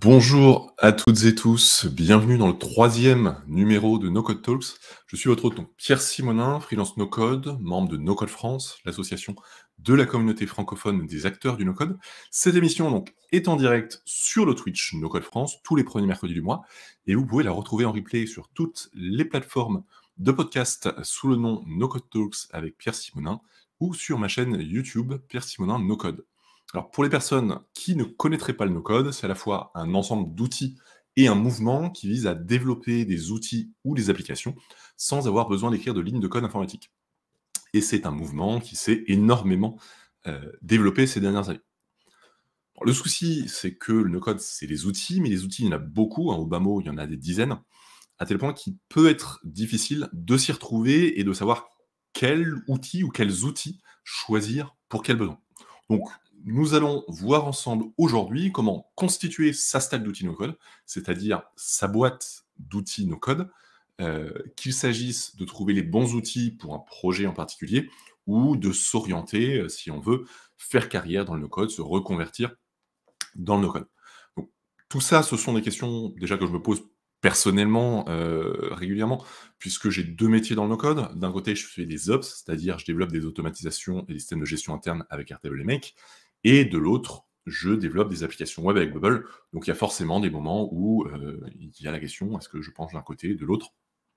Bonjour à toutes et tous, bienvenue dans le troisième numéro de No Code Talks. Je suis votre hôte, donc Pierre Simonin, freelance No Code, membre de No Code France, l'association de la communauté francophone des acteurs du No Code. Cette émission donc est en direct sur le Twitch No Code France tous les premiers mercredis du mois et vous pouvez la retrouver en replay sur toutes les plateformes de podcast sous le nom No Code Talks avec Pierre Simonin ou sur ma chaîne YouTube Pierre Simonin No Code. Alors, pour les personnes qui ne connaîtraient pas le no-code, c'est à la fois un ensemble d'outils et un mouvement qui vise à développer des outils ou des applications sans avoir besoin d'écrire de lignes de code informatique. Et c'est un mouvement qui s'est énormément développé ces dernières années. Alors, le souci, c'est que le no-code, c'est les outils, mais les outils, il y en a beaucoup, au bas mot, il y en a des dizaines, à tel point qu'il peut être difficile de s'y retrouver et de savoir quel outil ou quels outils choisir pour quel besoin. Donc, nous allons voir ensemble aujourd'hui comment constituer sa stack d'outils no-code, c'est-à-dire sa boîte d'outils no-code, qu'il s'agisse de trouver les bons outils pour un projet en particulier ou de s'orienter, si on veut, faire carrière dans le no-code, se reconvertir dans le no-code. Donc, tout ça, ce sont des questions déjà que je me pose personnellement régulièrement, puisque j'ai deux métiers dans le no-code. D'un côté, je fais des ops, c'est-à-dire je développe des automatisations et des systèmes de gestion interne avec Airtable et Make, et de l'autre, je développe des applications web avec Bubble. Donc il y a forcément des moments où il y a la question, est-ce que je penche d'un côté ou de l'autre?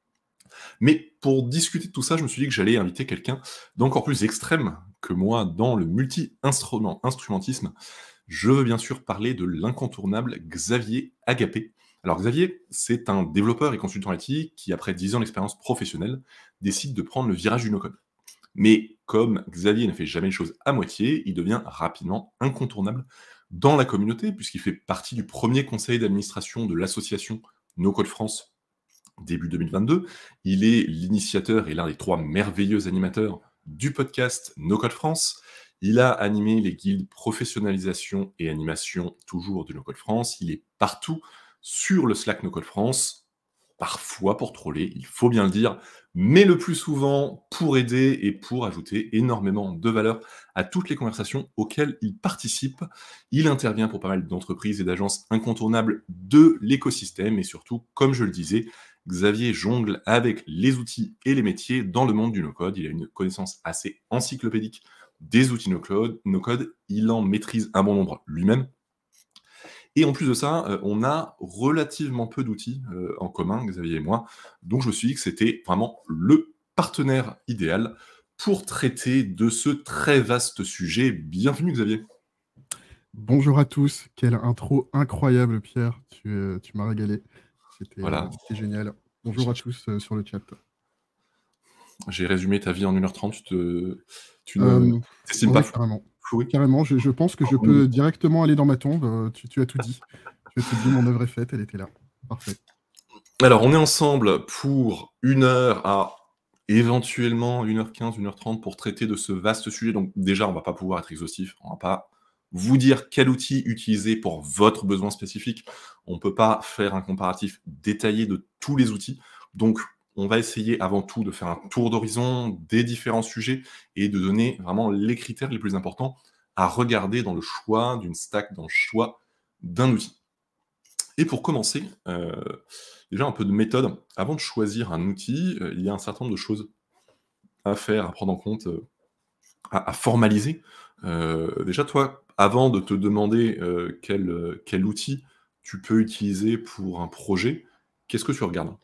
Mais pour discuter de tout ça, je me suis dit que j'allais inviter quelqu'un d'encore plus extrême que moi dans le multi-instrumentisme. Je veux bien sûr parler de l'incontournable Xavier Agapé. Alors Xavier, c'est un développeur et consultant IT qui, après 10 ans d'expérience professionnelle, décide de prendre le virage du no-code. Mais comme Xavier ne fait jamais les choses à moitié, il devient rapidement incontournable dans la communauté, puisqu'il fait partie du premier conseil d'administration de l'association No Code France début 2022. Il est l'initiateur et l'un des 3 merveilleux animateurs du podcast No Code France. Il a animé les guildes professionnalisation et animation toujours de No Code France. Il est partout sur le Slack No Code France, parfois pour troller, il faut bien le dire, mais le plus souvent pour aider et pour ajouter énormément de valeur à toutes les conversations auxquelles il participe. Il intervient pour pas mal d'entreprises et d'agences incontournables de l'écosystème et surtout, comme je le disais, Xavier jongle avec les outils et les métiers dans le monde du no-code. Il a une connaissance assez encyclopédique des outils no-code. Il en maîtrise un bon nombre lui-même. Et en plus de ça, on a relativement peu d'outils en commun, Xavier et moi. Donc je me suis dit que c'était vraiment le partenaire idéal pour traiter de ce très vaste sujet. Bienvenue Xavier. Bonjour à tous, quelle intro incroyable Pierre, tu m'as régalé, Voilà, c'était génial. Bonjour à tous sur le chat. j'ai résumé ta vie en 1h30, tu ne Euh, t'estimes pas ouais, carrément. floué? Carrément, je pense que je peux directement aller dans ma tombe, tu as tout dit. Tu as tout dit, mon œuvre est faite, elle était là. Parfait. Alors, on est ensemble pour 1 heure à éventuellement 1h15, 1h30 pour traiter de ce vaste sujet. Donc déjà, on va pas pouvoir être exhaustif, on va pas vous dire quel outil utiliser pour votre besoin spécifique. On peut pas faire un comparatif détaillé de tous les outils. Donc, on va essayer avant tout de faire un tour d'horizon des différents sujets et de donner vraiment les critères les plus importants à regarder dans le choix d'une stack, dans le choix d'un outil. Et pour commencer, déjà un peu de méthode. Avant de choisir un outil, il y a un certain nombre de choses à faire, à prendre en compte, à formaliser. Déjà toi, avant de te demander, quel outil tu peux utiliser pour un projet, qu'est-ce que tu regardes?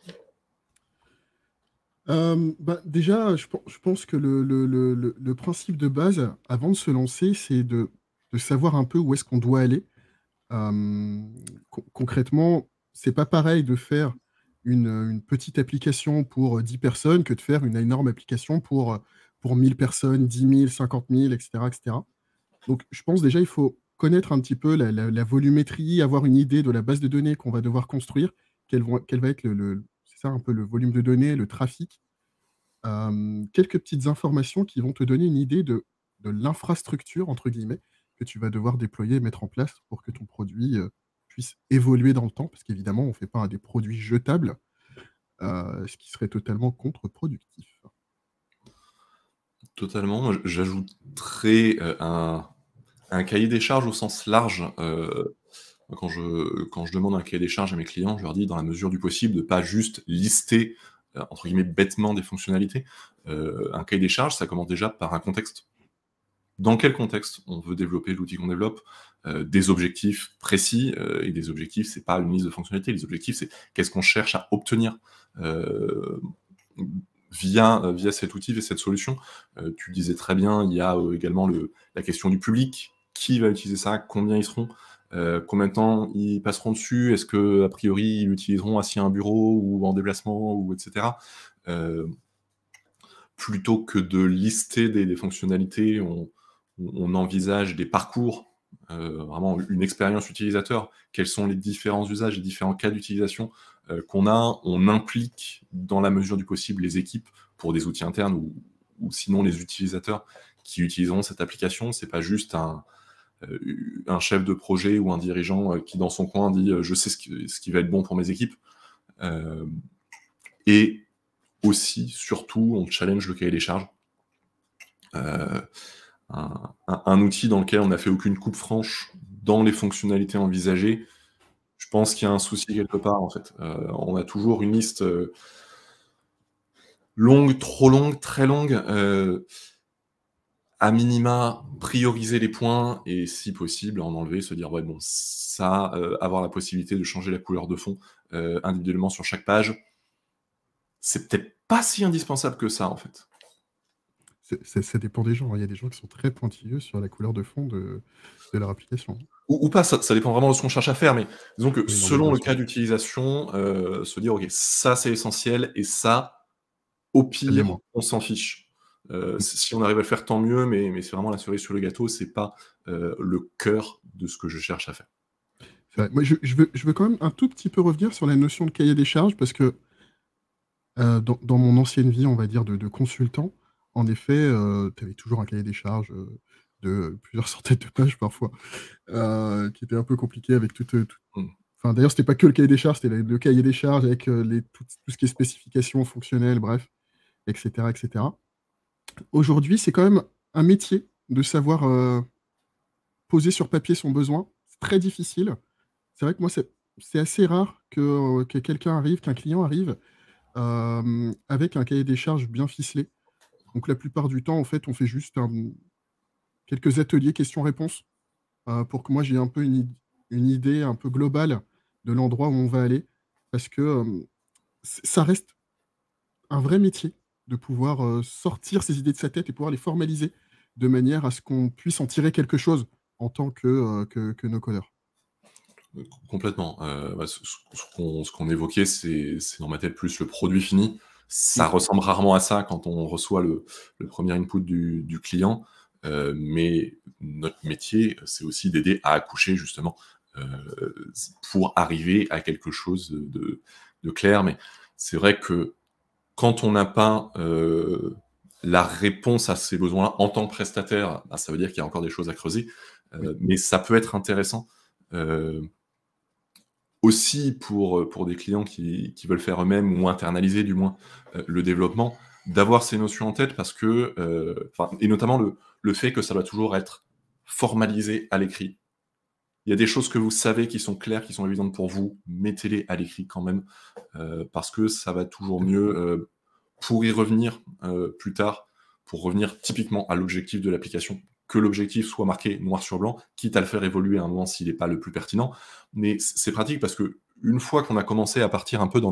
Déjà, je pense que le principe de base, avant de se lancer, c'est de savoir un peu où est-ce qu'on doit aller. Concrètement, c'est pas pareil de faire une petite application pour 10 personnes que de faire une énorme application pour 1000 personnes, 10 000, 50 000, etc., etc. Donc, je pense déjà, il faut connaître un petit peu la volumétrie, avoir une idée de la base de données qu'on va devoir construire, quel va être c'est ça un peu le volume de données, le trafic. Quelques petites informations qui vont te donner une idée de l'infrastructure, entre guillemets, que tu vas devoir déployer et mettre en place pour que ton produit puisse évoluer dans le temps, parce qu'évidemment, on ne fait pas des produits jetables, ce qui serait totalement contre-productif. Totalement, moi j'ajouterais, un cahier des charges au sens large, Quand je demande un cahier des charges à mes clients, je leur dis, dans la mesure du possible, de pas juste lister, entre guillemets, «bêtement» des fonctionnalités. Un cahier des charges, ça commence déjà par un contexte. Dans quel contexte on veut développer l'outil qu'on développe, des objectifs précis, et des objectifs, c'est pas une liste de fonctionnalités. Les objectifs, c'est qu'est-ce qu'on cherche à obtenir via cet outil et cette solution. Tu disais très bien, il y a également la question du public. Qui va utiliser ça? Combien ils seront? Combien de temps ils passeront dessus? Est-ce que a priori, ils l'utiliseront assis à un bureau ou en déplacement, ou etc. Plutôt que de lister des fonctionnalités, on envisage des parcours, vraiment une expérience utilisateur. Quels sont les différents usages, les différents cas d'utilisation qu'on a? On implique, dans la mesure du possible, les équipes pour des outils internes ou sinon les utilisateurs qui utiliseront cette application. C'est pas juste un chef de projet ou un dirigeant qui, dans son coin, dit je sais ce qui va être bon pour mes équipes. Et aussi, surtout, on challenge le cahier des charges. Un outil dans lequel on n'a fait aucune coupe franche dans les fonctionnalités envisagées, je pense qu'il y a un souci quelque part, en fait. On a toujours une liste longue, trop longue, très longue. À minima, prioriser les points et, si possible, en enlever, se dire, ouais, bon, ça, avoir la possibilité de changer la couleur de fond individuellement sur chaque page, c'est peut-être pas si indispensable que ça, en fait. Ça dépend des gens, hein. Il y a des gens qui sont très pointilleux sur la couleur de fond de leur application. Ou pas, ça dépend vraiment de ce qu'on cherche à faire, mais disons que Oui, non, mais selon bien le sûr. cas d'utilisation, se dire: «OK, ça c'est essentiel et ça, au Ça l'est pire, moins. on s'en fiche». Si on arrive à le faire, tant mieux, mais c'est vraiment la cerise sur le gâteau, c'est pas le cœur de ce que je cherche à faire. C'est vrai. Moi, je veux quand même un tout petit peu revenir sur la notion de cahier des charges parce que, dans mon ancienne vie, on va dire, de consultant, en effet, tu avais toujours un cahier des charges, de plusieurs centaines de pages parfois, qui était un peu compliqué avec Mmh. enfin, d'ailleurs, c'était pas que le cahier des charges, c'était le cahier des charges avec, tout ce qui est spécifications fonctionnelles, bref, et cetera, et cetera. Aujourd'hui, c'est quand même un métier de savoir, poser sur papier son besoin. C'est très difficile. C'est vrai que moi, c'est assez rare que quelqu'un arrive, qu'un client arrive, avec un cahier des charges bien ficelé. Donc la plupart du temps, en fait, on fait juste quelques ateliers questions-réponses, pour que moi j'ai un peu une idée un peu globale de l'endroit où on va aller. Parce que, ça reste un vrai métier de pouvoir, sortir ses idées de sa tête et pouvoir les formaliser de manière à ce qu'on puisse en tirer quelque chose en tant que no-codeur. Complètement. Bah, ce qu'on évoquait, c'est dans ma tête plus le produit fini. Ça Mmh. ressemble rarement à ça quand on reçoit le premier input du client, mais notre métier, c'est aussi d'aider à accoucher justement, pour arriver à quelque chose de clair. Mais c'est vrai que quand on n'a pas, la réponse à ces besoins-là en tant que prestataire, bah, ça veut dire qu'il y a encore des choses à creuser, Oui. mais ça peut être intéressant, heu aussi pour des clients qui veulent faire eux-mêmes ou internaliser du moins, le développement, d'avoir ces notions en tête parce que, enfin, et notamment le fait que ça doit toujours être formalisé à l'écrit. Il y a des choses que vous savez qui sont claires, qui sont évidentes pour vous, mettez-les à l'écrit quand même, parce que ça va toujours mieux, pour y revenir, plus tard, pour revenir typiquement à l'objectif de l'application, que l'objectif soit marqué noir sur blanc, quitte à le faire évoluer à un moment s'il n'est pas le plus pertinent. Mais c'est pratique parce que une fois qu'on a commencé à partir un peu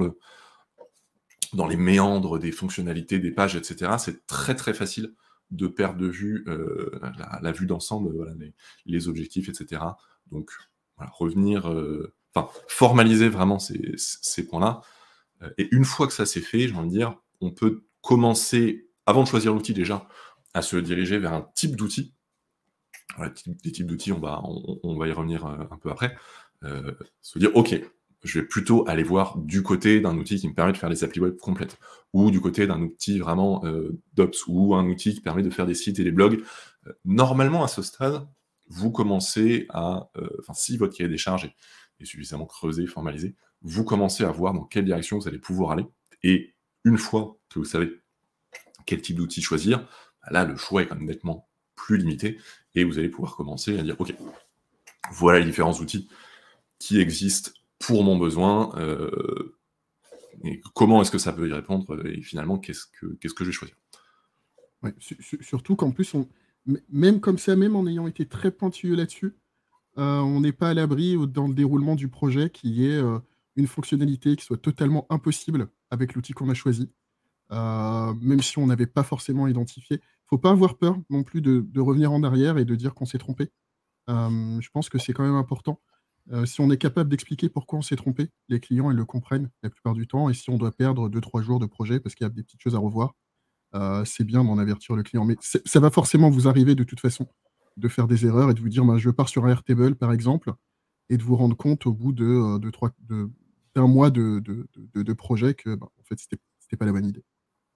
dans les méandres des fonctionnalités, des pages, et cetera, c'est très, très facile de perdre de vue, la vue d'ensemble, voilà, les objectifs, et cetera. Donc voilà, revenir, enfin, formaliser vraiment ces points-là, et une fois que ça c'est fait, j'ai envie de dire, on peut commencer, avant de choisir l'outil déjà, à se diriger vers un type d'outil. Voilà, des types d'outils, on va y revenir, un peu après. Se dire: «OK, je vais plutôt aller voir du côté d'un outil qui me permet de faire des applis web complètes, ou du côté d'un outil vraiment, d'ops, ou un outil qui permet de faire des sites et des blogs». Normalement, à ce stade, vous commencez à, enfin, si votre cahier des charges est suffisamment creusé, formalisé, vous commencez à voir dans quelle direction vous allez pouvoir aller, et une fois que vous savez quel type d'outil choisir, bah là, le choix est quand même nettement plus limité et vous allez pouvoir commencer à dire: «OK, voilà les différents outils qui existe pour mon besoin, et comment est-ce que ça peut y répondre, et finalement, qu'est-ce que je vais choisir? Ouais, surtout qu'en plus, même comme ça, même en ayant été très pointilleux là-dessus, on n'est pas à l'abri dans le déroulement du projet qu'il y ait une fonctionnalité qui soit totalement impossible avec l'outil qu'on a choisi. Même si on n'avait pas forcément identifié. Il ne faut pas avoir peur non plus de revenir en arrière et de dire qu'on s'est trompé. Je pense que c'est quand même important. Si on est capable d'expliquer pourquoi on s'est trompé, les clients, ils le comprennent la plupart du temps et si on doit perdre 2-3 jours de projet parce qu'il y a des petites choses à revoir, c'est bien d'en avertir le client. Mais ça va forcément vous arriver de toute façon, de faire des erreurs et de vous dire: «Ben, je pars sur un Airtable», par exemple, et de vous rendre compte au bout d'un mois de projet que, ben, en fait, c'était pas la bonne idée.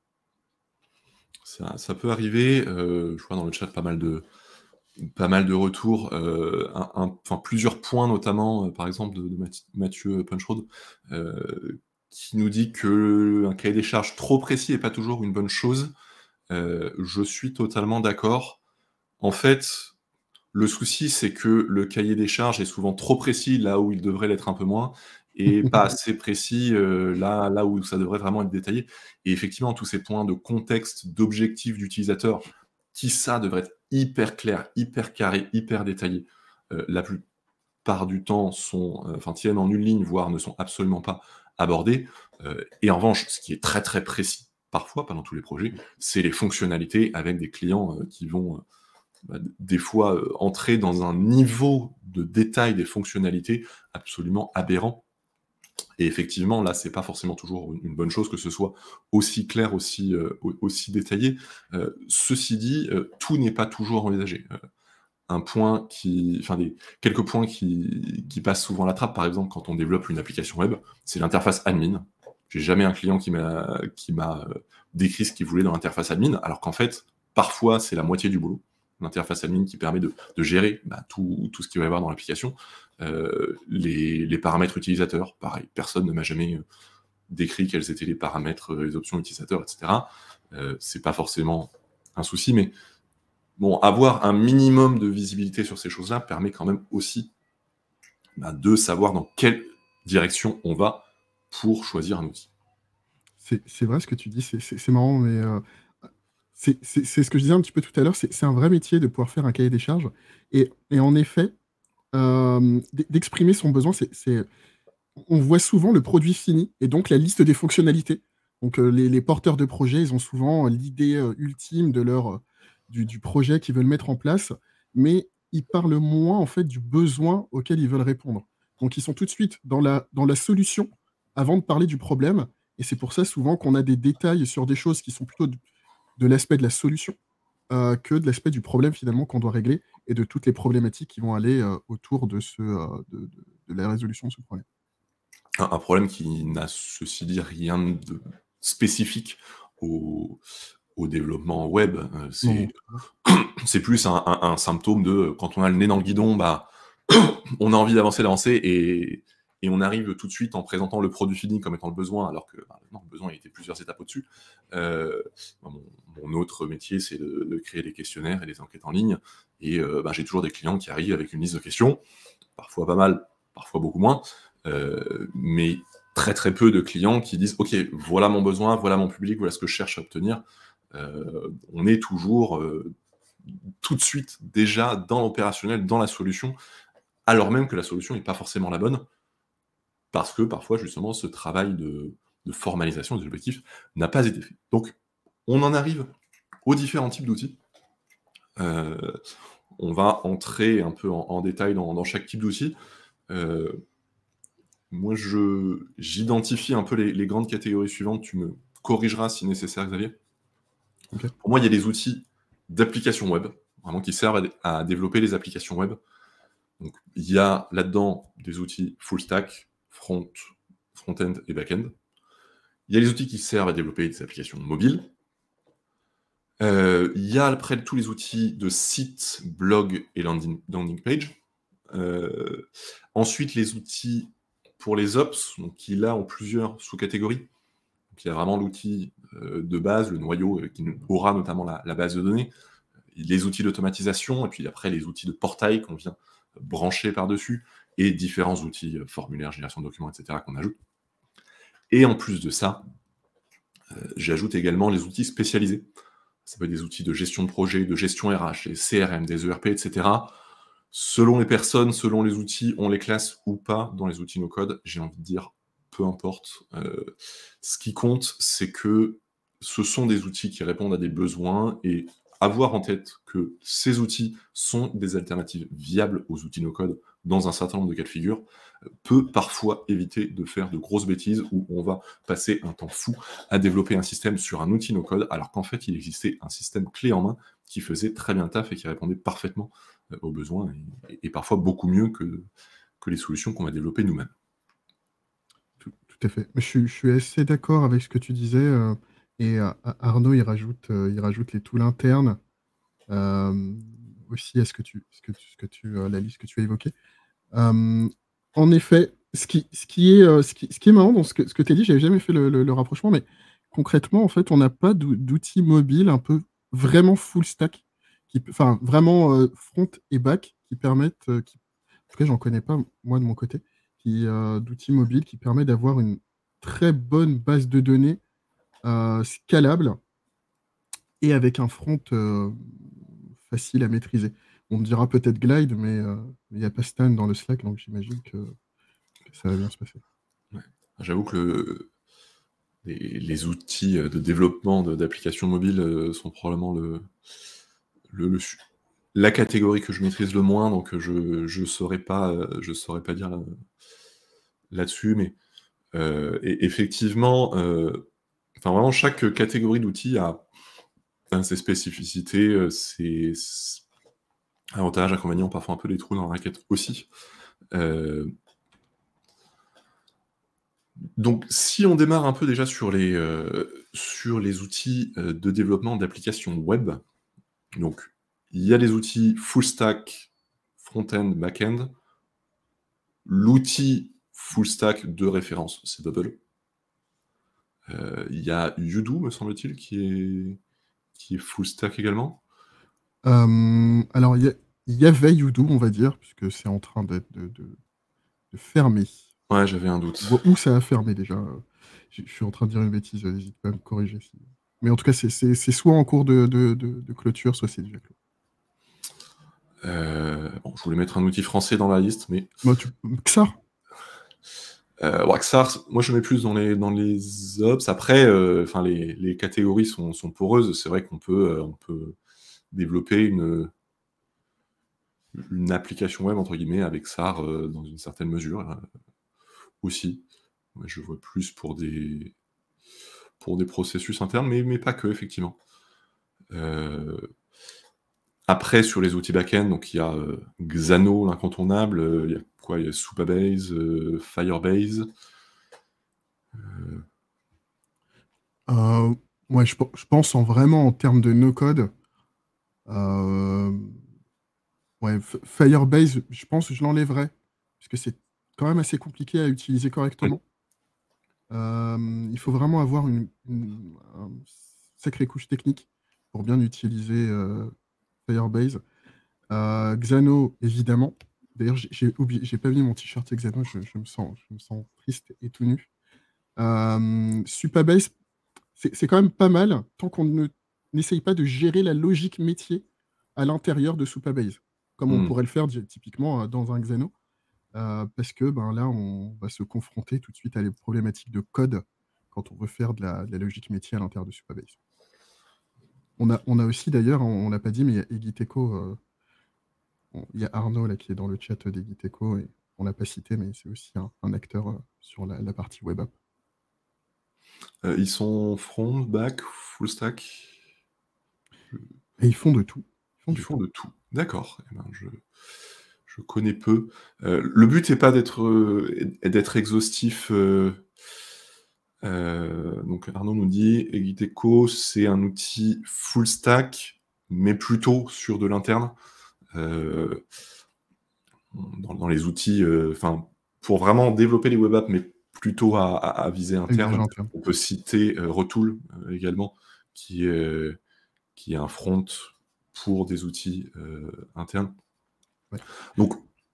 Ça peut arriver, je vois dans le chat pas mal de retours, enfin plusieurs points notamment, par exemple de Mathieu Punchroad, qui nous dit qu'un cahier des charges trop précis est pas toujours une bonne chose. Je suis totalement d'accord. En fait, le souci, c'est que le cahier des charges est souvent trop précis là où il devrait l'être un peu moins et pas assez précis, là où ça devrait vraiment être détaillé et effectivement, tous ces points de contexte, d'objectifs d'utilisateurs qui, ça, devrait être hyper clair, hyper carré, hyper détaillé, la plupart du temps enfin, tiennent en une ligne, voire ne sont absolument pas abordés, et en revanche, ce qui est très, très précis, parfois, pas dans tous les projets, c'est les fonctionnalités avec des clients, qui vont, des fois, entrer dans un niveau de détail des fonctionnalités absolument aberrant. Et effectivement, là, c'est pas forcément toujours une bonne chose que ce soit aussi clair, aussi détaillé. Ceci dit, tout n'est pas toujours envisagé. Quelques points qui passent souvent la trappe, par exemple, quand on développe une application web, c'est l'interface admin. J'ai jamais un client qui m'a décrit ce qu'il voulait dans l'interface admin, alors qu'en fait, parfois, c'est la moitié du boulot. L'interface admin qui permet de gérer tout ce qu'il va y avoir dans l'application. Les paramètres utilisateurs, pareil, personne ne m'a jamais décrit quels étaient les paramètres, les options utilisateurs, etc. C'est pas forcément un souci, mais bon, avoir un minimum de visibilité sur ces choses-là permet quand même aussi de savoir dans quelle direction on va pour choisir un outil. C'est vrai ce que tu dis, c'est marrant, mais c'est ce que je disais un petit peu tout à l'heure, c'est un vrai métier de pouvoir faire un cahier des charges et en effet, d'exprimer son besoin, on voit souvent le produit fini et donc la liste des fonctionnalités. Donc, les porteurs de projets, ils ont souvent l'idée, ultime du projet qu'ils veulent mettre en place, mais ils parlent moins, en fait, du besoin auquel ils veulent répondre. Donc ils sont tout de suite dans la solution avant de parler du problème et c'est pour ça souvent qu'on a des détails sur des choses qui sont plutôt de l'aspect de la solution, que de l'aspect du problème finalement qu'on doit régler et de toutes les problématiques qui vont aller, autour de la résolution de ce problème. Un problème qui n'a, ceci dit, rien de spécifique au développement web, Non. c'est plus un symptôme de quand on a le nez dans le guidon, on a envie d'avancer et on arrive tout de suite en présentant le produit fini comme étant le besoin, alors que, non, le besoin, il était plusieurs étapes au-dessus. Mon autre métier, c'est de créer des questionnaires et des enquêtes en ligne et j'ai toujours des clients qui arrivent avec une liste de questions, parfois pas mal, parfois beaucoup moins, mais très, très peu de clients qui disent: «OK, voilà mon besoin, voilà mon public, voilà ce que je cherche à obtenir». On est toujours, tout de suite déjà dans l'opérationnel, dans la solution, alors même que la solution n'est pas forcément la bonne, parce que parfois justement ce travail de formalisation des objectifs n'a pas été fait. Donc on en arrive aux différents types d'outils. Heu, on va entrer un peu en détail dans chaque type d'outil. Heu, Moi j'identifie un peu les grandes catégories suivantes, tu me corrigeras si nécessaire, Xavier. OK. Pour moi, il y a des outils d'applications web, vraiment qui servent à développer les applications web. Donc, il y a là-dedans des outils full stack, front-end et back-end. Il y a les outils qui servent à développer des applications mobiles. Il y a après tous les outils de site, blog et landing page. Ensuite, les outils pour les ops, donc qui là ont plusieurs sous-catégories. Donc, il y a vraiment l'outil de base, le noyau qui aura notamment la base de données, les outils d'automatisation, et puis après les outils de portail qu'on vient brancher par-dessus, et différents outils, formulaires, génération de documents, etc. qu'on ajoute. Et en plus de ça, j'ajoute également les outils spécialisés. Ça peut être des outils de gestion de projet, de gestion RH, des CRM, des ERP, etc. Selon les personnes, selon les outils, on les classe ou pas dans les outils no-code. J'ai envie de dire, peu importe. Ce qui compte, c'est que ce sont des outils qui répondent à des besoins et avoir en tête que ces outils sont des alternatives viables aux outils no-code dans un certain nombre de cas de figure peut parfois éviter de faire de grosses bêtises où on va passer un temps fou à développer un système sur un outil no-code alors qu'en fait il existait un système clé en main qui faisait très bien le taf et qui répondait parfaitement aux besoins et parfois beaucoup mieux que les solutions qu'on va développer nous-mêmes. Tout à fait. Je suis assez d'accord avec ce que tu disais. Et Arnaud, il rajoute les tools internes aussi à la liste que tu as évoquée. En effet, ce qui est marrant dans ce que tu as dit, j'avais jamais fait le rapprochement, mais concrètement, en fait, on n'a pas d'outils mobiles un peu vraiment full stack, enfin vraiment front et back, qui permettent, en tout cas, j'en connais pas, moi, de mon côté, d'outils mobiles qui permettent d'avoir une très bonne base de données scalable et avec un front facile à maîtriser. On me dira peut-être Glide, mais il n'y a pas Stan dans le Slack, donc j'imagine que ça va bien se passer. Ouais. J'avoue que les outils de développement d'applications mobiles sont probablement la catégorie que je maîtrise le moins, donc je saurais pas dire là-dessus, mais effectivement, enfin vraiment chaque catégorie d'outils a ses spécificités, ses avantages, inconvénients, parfois un peu des trous dans la raquette aussi. Donc si on démarre un peu déjà sur les outils de développement d'applications web, donc il y a les outils full stack, front-end, back-end. L'outil full stack de référence, c'est Bubble. Il y a Udoo, me semble-t-il, qui est full stack également. Alors, il y avait Udoo, on va dire, puisque c'est en train de fermer. Ouais, j'avais un doute. Où ça a fermé déjà? Je suis en train de dire une bêtise, n'hésite pas à me corriger. Mais en tout cas, c'est soit en cours de clôture, soit c'est déjà clos. Bon, je voulais mettre un outil français dans la liste, mais... Xar? Xar, moi je mets plus dans les ops. Après, les catégories sont poreuses. C'est vrai qu'on peut développer une application web, entre guillemets, avec Xar dans une certaine mesure aussi. Ouais, je vois plus pour des processus internes, mais pas que, effectivement. Après, sur les outils back-end, donc il y a Xano, l'incontournable, il y a quoi? Il y a Supabase, Firebase. Ouais, je pense vraiment en termes de no-code. Ouais, Firebase, je pense que je l'enlèverais, parce que c'est quand même assez compliqué à utiliser correctement. Il faut vraiment avoir une sacrée couche technique pour bien utiliser Firebase. Xano, évidemment. D'ailleurs, j'ai pas mis mon t-shirt Xano, je me sens triste et tout nu. Supabase, c'est quand même pas mal tant qu'on n'essaye pas de gérer la logique métier à l'intérieur de Supabase, comme on pourrait le faire typiquement dans un Xano. Parce que là, on va se confronter tout de suite à les problématiques de code quand on veut faire de la logique métier à l'intérieur de Supabase. On a aussi, d'ailleurs, on ne l'a pas dit, mais il y a Egiteco. Il y a Arnaud là, qui est dans le chat d'Egiteco, et on ne l'a pas cité, mais c'est aussi un acteur sur la partie web app. Ils sont front, back, full stack? Et ils font de tout. Ils font de tout. D'accord. Eh ben, je connais peu. Le but n'est pas d'être exhaustif. Donc Arnaud nous dit, Egiteco, c'est un outil full stack, mais plutôt sur de l'interne. Dans les outils, pour vraiment développer les web apps, mais plutôt à viser interne. On peut citer Retool également, qui est un front pour des outils internes. Ouais. Donc,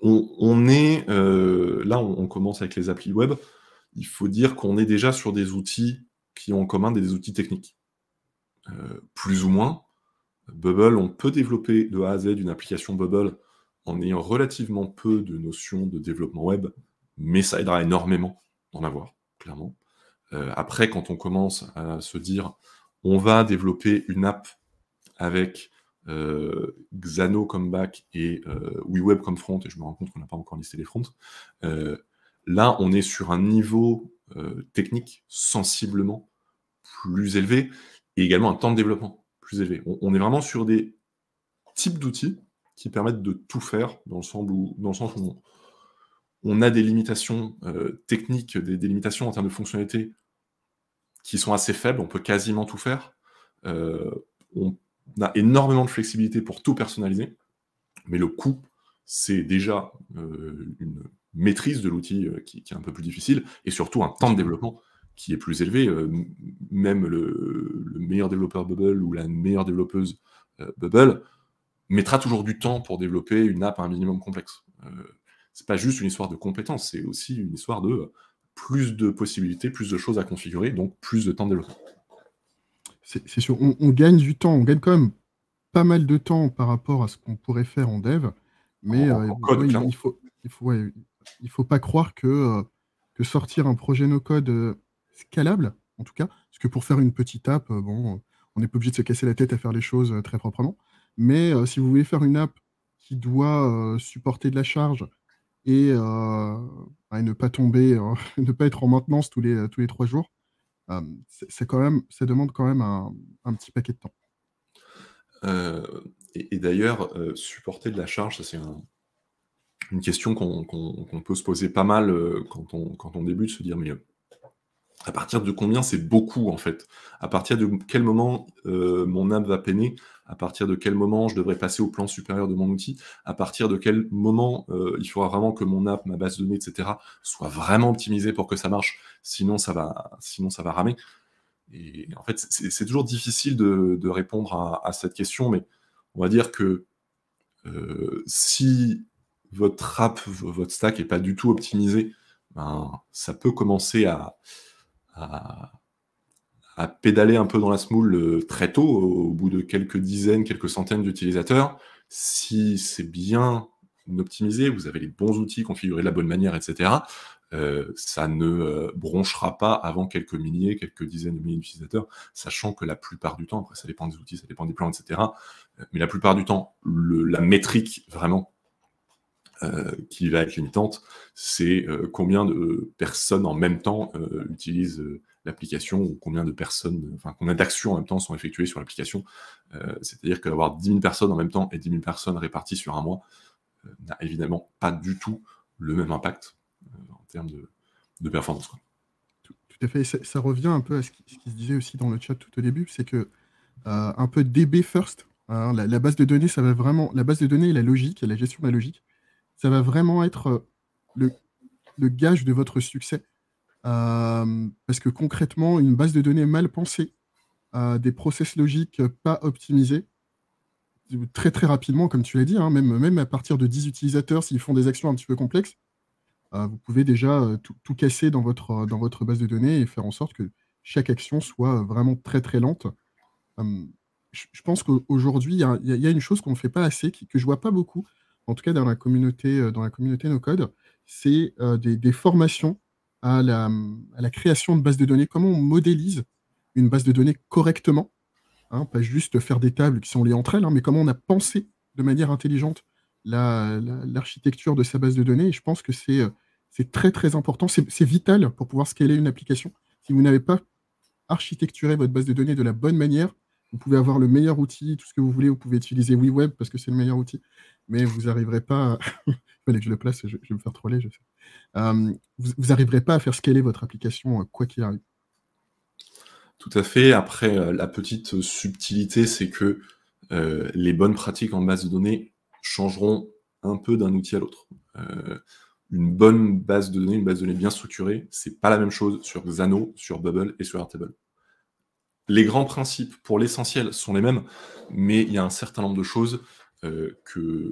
On est, là, on commence avec les applis web. Il faut dire qu'on est déjà sur des outils qui ont en commun des outils techniques. Plus ou moins. Bubble, on peut développer de A à Z une application Bubble en ayant relativement peu de notions de développement web, mais ça aidera énormément d'en avoir, clairement. Après, quand on commence à se dire: «On va développer une app avec, Xano comme back et WeWeb comme front», et je me rends compte qu'on n'a pas encore listé les fronts, là, on est sur un niveau, technique sensiblement plus élevé et également un temps de développement plus élevé. On est vraiment sur des types d'outils qui permettent de tout faire dans le sens où on a des limitations, techniques, des limitations en termes de fonctionnalités qui sont assez faibles, on peut quasiment tout faire. On a énormément de flexibilité pour tout personnaliser, mais le coût, c'est déjà, une maîtrise de l'outil, qui est un peu plus difficile et surtout un temps de développement qui est plus élevé. Même le meilleur développeur Bubble ou la meilleure développeuse, Bubble mettra toujours du temps pour développer une app à un minimum complexe. C'est pas juste une histoire de compétences, c'est aussi une histoire de, plus de possibilités, plus de choses à configurer, donc plus de temps de développement. C'est sûr, on gagne du temps, on gagne quand même pas mal de temps par rapport à ce qu'on pourrait faire en dev, mais En code, ouais, clairement. ouais, il faut pas croire que sortir un projet no code, scalable, en tout cas, parce que pour faire une petite app, bon, on n'est pas obligé de se casser la tête à faire les choses, très proprement. Mais si vous voulez faire une app qui doit, supporter de la charge et bah, ne pas tomber, ne pas être en maintenance tous les 3 jours, c'est quand même ça demande quand même un petit paquet de temps. Et d'ailleurs, supporter de la charge, ça c'est une question qu'on peut se poser pas mal, quand on débute, se dire: «Mais, à partir de combien c'est beaucoup, en fait? À partir de quel moment, mon app va peiner? À partir de quel moment je devrais passer au plan supérieur de mon outil? À partir de quel moment, il faudra vraiment que mon app, ma base de données et cetera, soit vraiment optimisée pour que ça marche? Sinon ça va ramer». Et en fait, c'est toujours difficile de répondre à cette question, mais on va dire que, si votre app, votre stack est pas du tout optimisé, ben, ça peut commencer à à pédaler un peu dans la semoule, très tôt, au bout de quelques dizaines, quelques centaines d'utilisateurs. Si c'est bien optimisé, vous avez les bons outils configurés de la bonne manière et cetera, ça ne, bronchera pas avant quelques milliers, quelques dizaines de milliers d'utilisateurs, sachant que la plupart du temps, après ça dépend des outils, ça dépend des plans et cetera, mais la plupart du temps, la métrique vraiment qui va être limitante, c'est combien de personnes en même temps utilisent l'application ou combien de personnes, enfin combien d'actions en même temps sont effectuées sur l'application. C'est-à-dire qu'avoir 10 000 personnes en même temps et 10 000 personnes réparties sur un mois n'a évidemment pas du tout le même impact en termes de performance, quoi. Tout à fait. Ça revient un peu à ce qui se disait aussi dans le chat tout au début, c'est que un peu DB first, hein, la base de données, ça va vraiment, la base de données et la logique, et la gestion de la logique, ça va vraiment être le, le gage de votre succès. Parce que concrètement, une base de données mal pensée, des process logiques pas optimisés, très très rapidement, comme tu l'as dit, hein, même à partir de 10 utilisateurs, s'ils font des actions un petit peu complexes, vous pouvez déjà tout casser dans votre base de données et faire en sorte que chaque action soit vraiment très très lente. Hem, je pense qu'aujourd'hui, il y a une chose qu'on ne fait pas assez, que je vois pas beaucoup, en tout cas dans la communauté no code, c'est des formations à la création de bases de données. Comment on modélise une base de données correctement, hein, pas juste faire des tables qui sont liées entre elles, hein, mais comment on a pensé de manière intelligente l'architecture de sa base de données. Et je pense que c'est très, très important. C'est vital pour pouvoir scaler une application. Si vous n'avez pas architecturé votre base de données de la bonne manière, vous pouvez avoir le meilleur outil, tout ce que vous voulez. Vous pouvez utiliser WeWeb parce que c'est le meilleur outil, mais vous n'arriverez pas à il fallait que je le place, je vais me faire troller, je sais. Vous n'arriverez pas à faire scaler votre application, quoi qu'il arrive. Tout à fait. Après, la petite subtilité, c'est que les bonnes pratiques en base de données changeront un peu d'un outil à l'autre. Une bonne base de données, une base de données bien structurée, c'est pas la même chose sur Xano, sur Bubble et sur Airtable. Les grands principes, pour l'essentiel, sont les mêmes, mais il y a un certain nombre de choses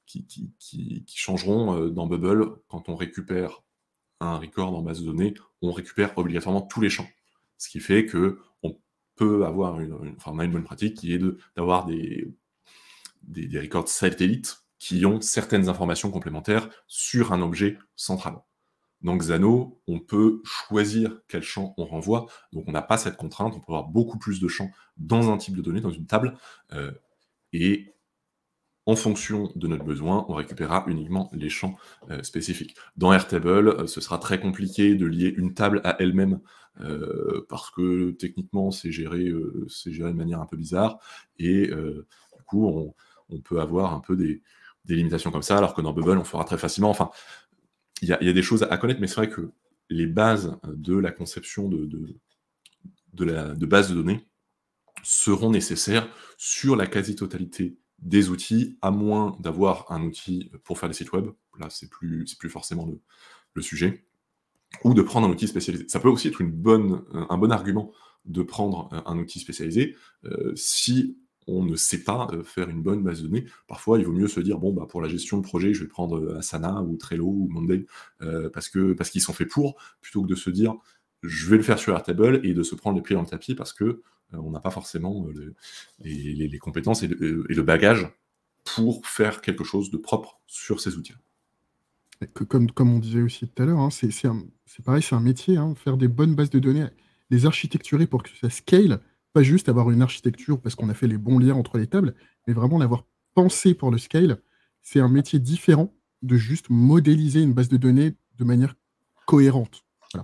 qui changeront dans Bubble. Quand on récupère un record en base de données, on récupère obligatoirement tous les champs. Ce qui fait qu'on peut avoir on a une bonne pratique qui est d'avoir des records satellites qui ont certaines informations complémentaires sur un objet central. Dans Xano, on peut choisir quel champ on renvoie, donc on n'a pas cette contrainte, on peut avoir beaucoup plus de champs dans un type de données, dans une table, et en fonction de notre besoin, on récupérera uniquement les champs spécifiques. Dans Airtable, ce sera très compliqué de lier une table à elle-même, parce que techniquement, c'est géré de manière un peu bizarre, et du coup, on peut avoir un peu des limitations comme ça, alors que dans Bubble, on fera très facilement. Enfin, il y a des choses à connaître, mais c'est vrai que les bases de la conception de bases de données seront nécessaires sur la quasi-totalité des outils, à moins d'avoir un outil pour faire des sites web. Là, c'est plus forcément le sujet. Ou de prendre un outil spécialisé. Ça peut aussi être un bon argument de prendre un outil spécialisé si on ne sait pas faire une bonne base de données. Parfois, il vaut mieux se dire, bon, bah, pour la gestion de projet, je vais prendre Asana ou Trello ou Monday, parce qu'ils sont faits pour, plutôt que de se dire, je vais le faire sur Airtable, et de se prendre les pieds dans le tapis parce que on n'a pas forcément les compétences et le bagage pour faire quelque chose de propre sur ces outils. Comme on disait aussi tout à l'heure, hein, c'est pareil, c'est un métier, hein, faire des bonnes bases de données, les architecturer pour que ça scale, pas juste avoir une architecture parce qu'on a fait les bons liens entre les tables, mais vraiment l'avoir pensé pour le scale. C'est un métier différent de juste modéliser une base de données de manière cohérente. Voilà.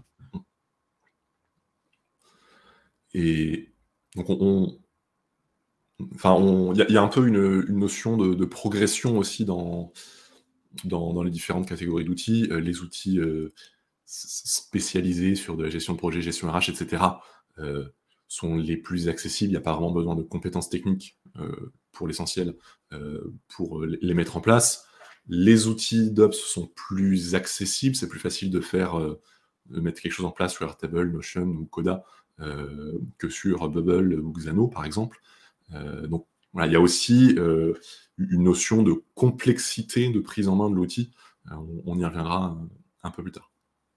Et donc il y a un peu une notion de progression aussi dans les différentes catégories d'outils. Les outils spécialisés sur de la gestion de projet, gestion RH, etc., sont les plus accessibles. Il n'y a pas vraiment besoin de compétences techniques pour l'essentiel pour les mettre en place. Les outils d'Ops sont plus accessibles, c'est plus facile de mettre quelque chose en place sur Airtable, Notion ou Coda que sur Bubble ou Xano, par exemple. Donc, voilà, il y a aussi une notion de complexité de prise en main de l'outil. On y reviendra un peu plus tard.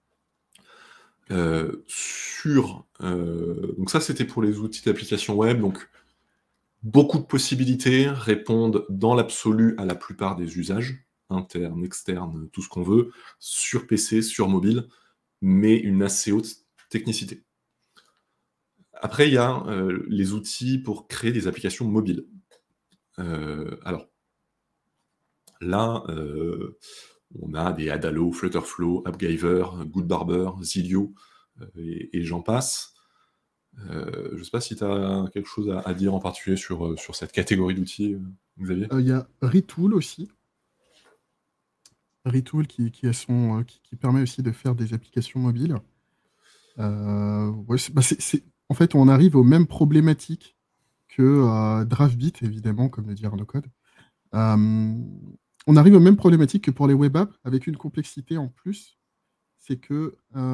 Donc ça, c'était pour les outils d'application web. Donc, beaucoup de possibilités, répondent dans l'absolu à la plupart des usages, internes, externes, tout ce qu'on veut, sur PC, sur mobile, mais une assez haute technicité. Après, il y a les outils pour créer des applications mobiles. Alors, là, on a des Adalo, Flutterflow, AppGyver, Goodbarber, Zilio, et j'en passe. Je ne sais pas si tu as quelque chose à dire en particulier sur cette catégorie d'outils, Xavier. Il y a Retool aussi. Retool qui permet aussi de faire des applications mobiles. Ouais, en fait, on arrive aux mêmes problématiques que DraftBit, évidemment, comme le dit Arnaud Code. On arrive aux mêmes problématiques que pour les web apps, avec une complexité en plus, c'est que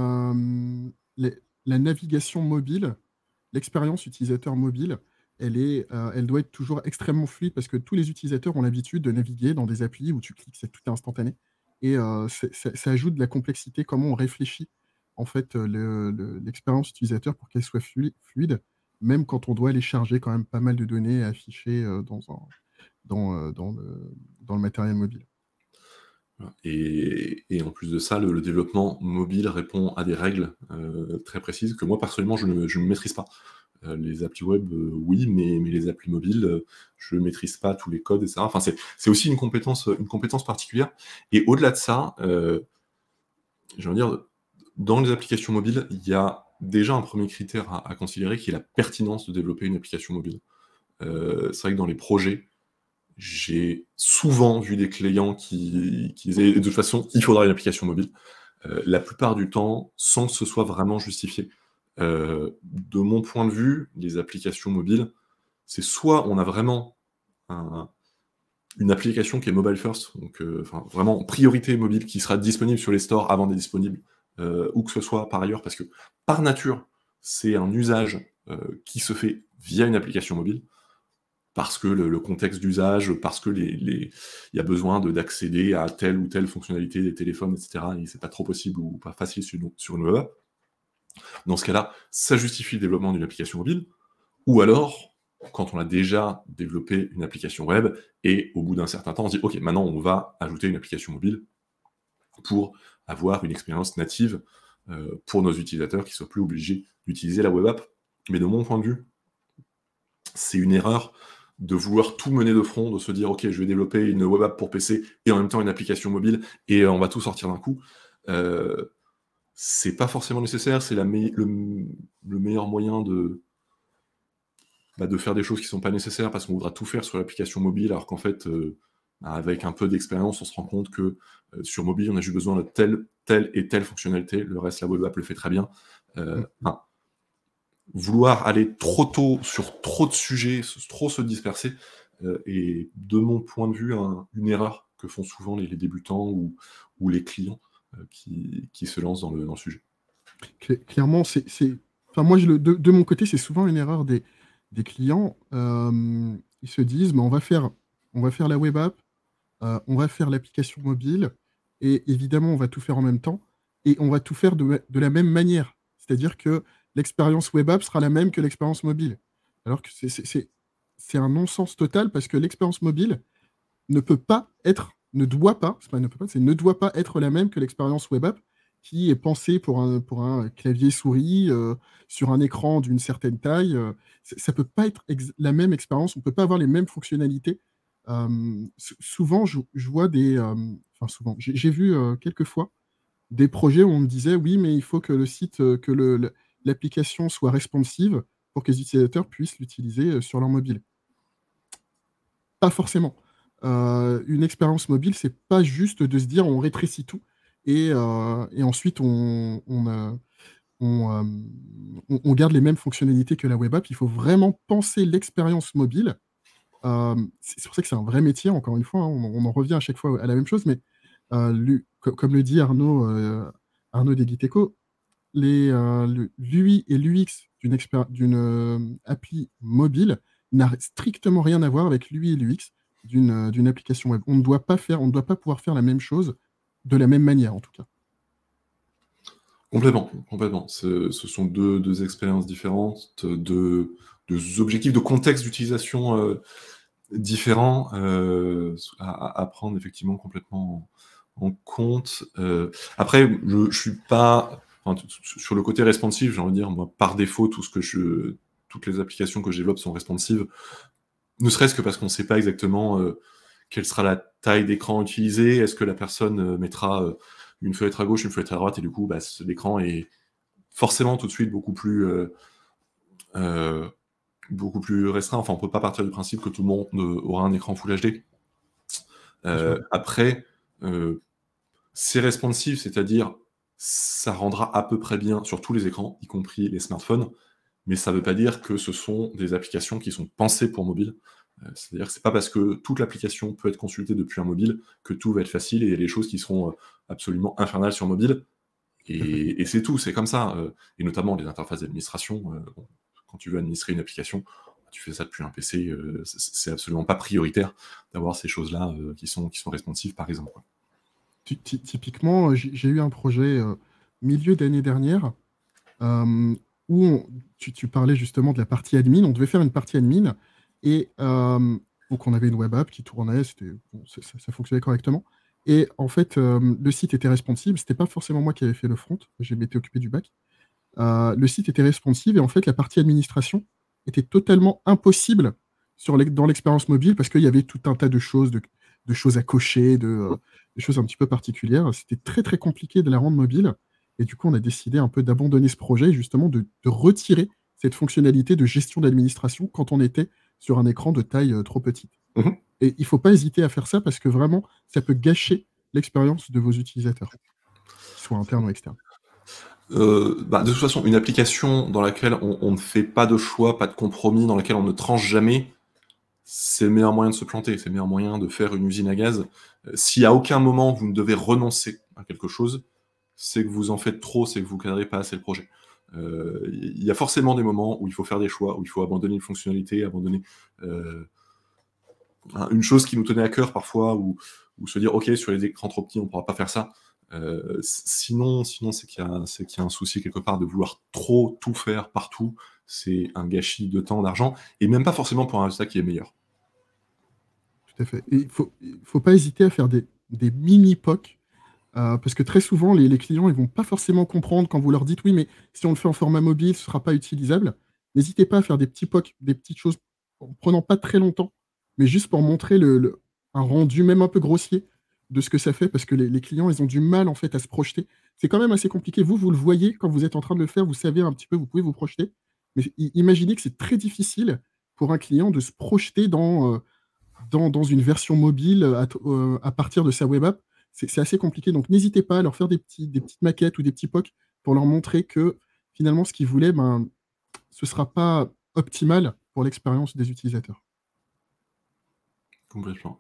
la navigation mobile, l'expérience utilisateur mobile, elle doit être toujours extrêmement fluide parce que tous les utilisateurs ont l'habitude de naviguer dans des applis où tu cliques, tout est instantané. Et ça ajoute de la complexité, comment on réfléchit en fait l'expérience utilisateur pour qu'elle soit fluide, même quand on doit aller charger quand même pas mal de données à afficher dans le matériel mobile. Et en plus de ça, le développement mobile répond à des règles très précises que moi, personnellement, je ne maîtrise pas. Les applis web, oui, mais les applis mobiles, je ne maîtrise pas tous les codes, etc. Enfin, c'est aussi une compétence particulière. Et au-delà de ça, je veux dire, dans les applications mobiles, il y a déjà un premier critère à considérer qui est la pertinence de développer une application mobile. C'est vrai que dans les projets, j'ai souvent vu des clients qui disaient de toute façon, il faudra une application mobile. La plupart du temps, sans que ce soit vraiment justifié. De mon point de vue, les applications mobiles, c'est soit on a vraiment une application qui est mobile first, donc vraiment priorité mobile, qui sera disponible sur les stores avant d'être disponible, ou que ce soit par ailleurs, parce que par nature, c'est un usage qui se fait via une application mobile. parce que le contexte d'usage, parce que il y a besoin d'accéder à telle ou telle fonctionnalité des téléphones, etc. Et c'est pas trop possible ou pas facile sur une web app. Dans ce cas-là, ça justifie le développement d'une application mobile. Ou alors, quand on a déjà développé une application web, et au bout d'un certain temps, on se dit « Ok, maintenant on va ajouter une application mobile pour avoir une expérience native pour nos utilisateurs qui ne soient plus obligés d'utiliser la web app. » Mais de mon point de vue, c'est une erreur de vouloir tout mener de front, de se dire « Ok, je vais développer une web app pour PC et en même temps une application mobile et on va tout sortir d'un coup. » C'est pas forcément nécessaire, c'est le meilleur moyen de faire des choses qui sont pas nécessaires parce qu'on voudra tout faire sur l'application mobile, alors qu'en fait, avec un peu d'expérience, on se rend compte que sur mobile, on a juste besoin de telle et telle fonctionnalité, le reste, la web app le fait très bien. Vouloir aller trop tôt sur trop de sujets, trop se disperser, est, de mon point de vue, une erreur que font souvent les débutants ou les clients qui se lancent dans le sujet. Clairement, enfin, moi, de mon côté, c'est souvent une erreur des clients. Ils se disent, mais on va faire la web app, on va faire l'application mobile, et évidemment, on va tout faire en même temps, et on va tout faire de la même manière. C'est-à-dire que l'expérience web app sera la même que l'expérience mobile. Alors que c'est un non-sens total, parce que l'expérience mobile ne peut pas être, ne doit pas, c'est pas ne peut pas, c'est ne doit pas être la même que l'expérience web app, qui est pensée pour un clavier souris, sur un écran d'une certaine taille. Ça peut pas être la même expérience, on peut pas avoir les mêmes fonctionnalités. Souvent, je vois enfin souvent, j'ai vu quelques fois des projets où on me disait oui, mais il faut que le site, que l'application soit responsive pour que les utilisateurs puissent l'utiliser sur leur mobile. Pas forcément. Une expérience mobile, c'est pas juste de se dire on rétrécit tout et ensuite on garde les mêmes fonctionnalités que la web app. Il faut vraiment penser l'expérience mobile. C'est pour ça que c'est un vrai métier, encore une fois, hein, on en revient à chaque fois à la même chose, mais comme le dit Arnaud Desguiteco, l'UI et l'UX d'une appli mobile n'a strictement rien à voir avec l'UI et l'UX d'une application web. On ne doit pas pouvoir faire la même chose de la même manière, en tout cas. Complètement, complètement. Ce sont deux expériences différentes, deux objectifs, de contexte d'utilisation différents à prendre effectivement complètement en compte. Après, je suis pas... Enfin, sur le côté responsive, j'ai envie de dire, moi, par défaut, toutes les applications que je développe sont responsives, ne serait-ce que parce qu'on ne sait pas exactement quelle sera la taille d'écran utilisée, est-ce que la personne mettra une fenêtre à gauche, une fenêtre à droite, et du coup, l'écran est forcément tout de suite beaucoup plus restreint. Enfin, on peut pas partir du principe que tout le monde aura un écran Full HD. Après, c'est responsive, c'est-à-dire ça rendra à peu près bien sur tous les écrans, y compris les smartphones, mais ça ne veut pas dire que ce sont des applications qui sont pensées pour mobile. C'est-à-dire que c'est pas parce que toute l'application peut être consultée depuis un mobile que tout va être facile et il y a des choses qui seront absolument infernales sur mobile. Et c'est tout, c'est comme ça. Et notamment les interfaces d'administration. Quand tu veux administrer une application, tu fais ça depuis un PC, c'est absolument pas prioritaire d'avoir ces choses-là qui sont responsives, par exemple. Typiquement, j'ai eu un projet milieu d'année dernière où tu parlais justement de la partie admin. On devait faire une partie admin et donc on avait une web app qui tournait, ça fonctionnait correctement. Et en fait, le site était responsive. C'était pas forcément moi qui avais fait le front, je m'étais occupé du back. Le site était responsive et en fait, la partie administration était totalement impossible dans l'expérience mobile parce qu'il y avait tout un tas de choses, de choses à cocher, des choses un petit peu particulières. C'était très très compliqué de la rendre mobile. Et du coup, on a décidé un peu d'abandonner ce projet, justement de retirer cette fonctionnalité de gestion d'administration quand on était sur un écran de taille trop petite. Et il ne faut pas hésiter à faire ça parce que vraiment, ça peut gâcher l'expérience de vos utilisateurs, qu'ils soient internes ou externes. De toute façon, une application dans laquelle on ne fait pas de choix, pas de compromis, dans laquelle on ne tranche jamais, c'est le meilleur moyen de se planter, c'est le meilleur moyen de faire une usine à gaz. Si à aucun moment vous ne devez renoncer à quelque chose, c'est que vous en faites trop, c'est que vous ne cadrez pas assez le projet. Il y a forcément des moments où il faut faire des choix, où il faut abandonner une fonctionnalité, abandonner une chose qui nous tenait à cœur parfois, ou se dire, OK, sur les écrans trop petits, on ne pourra pas faire ça. Sinon, c'est qu'il y a un souci quelque part de vouloir trop tout faire partout. C'est un gâchis de temps, d'argent, et même pas forcément pour un résultat qui est meilleur. Tout à fait. Et il faut pas hésiter à faire des mini POC, parce que très souvent, les clients, ils vont pas forcément comprendre quand vous leur dites: «Oui, mais si on le fait en format mobile, ce sera pas utilisable». N'hésitez pas à faire des petits POC, des petites choses, en prenant pas très longtemps, mais juste pour montrer un rendu même un peu grossier de ce que ça fait, parce que les clients, ils ont du mal, en fait, à se projeter. C'est quand même assez compliqué. Vous le voyez quand vous êtes en train de le faire, vous savez un petit peu, vous pouvez vous projeter. Mais imaginez que c'est très difficile pour un client de se projeter dans une version mobile, à partir de sa web app. C'est assez compliqué, donc n'hésitez pas à leur faire des petites maquettes ou des petits POC pour leur montrer que finalement ce qu'ils voulaient, ben, ce sera pas optimal pour l'expérience des utilisateurs. Complètement.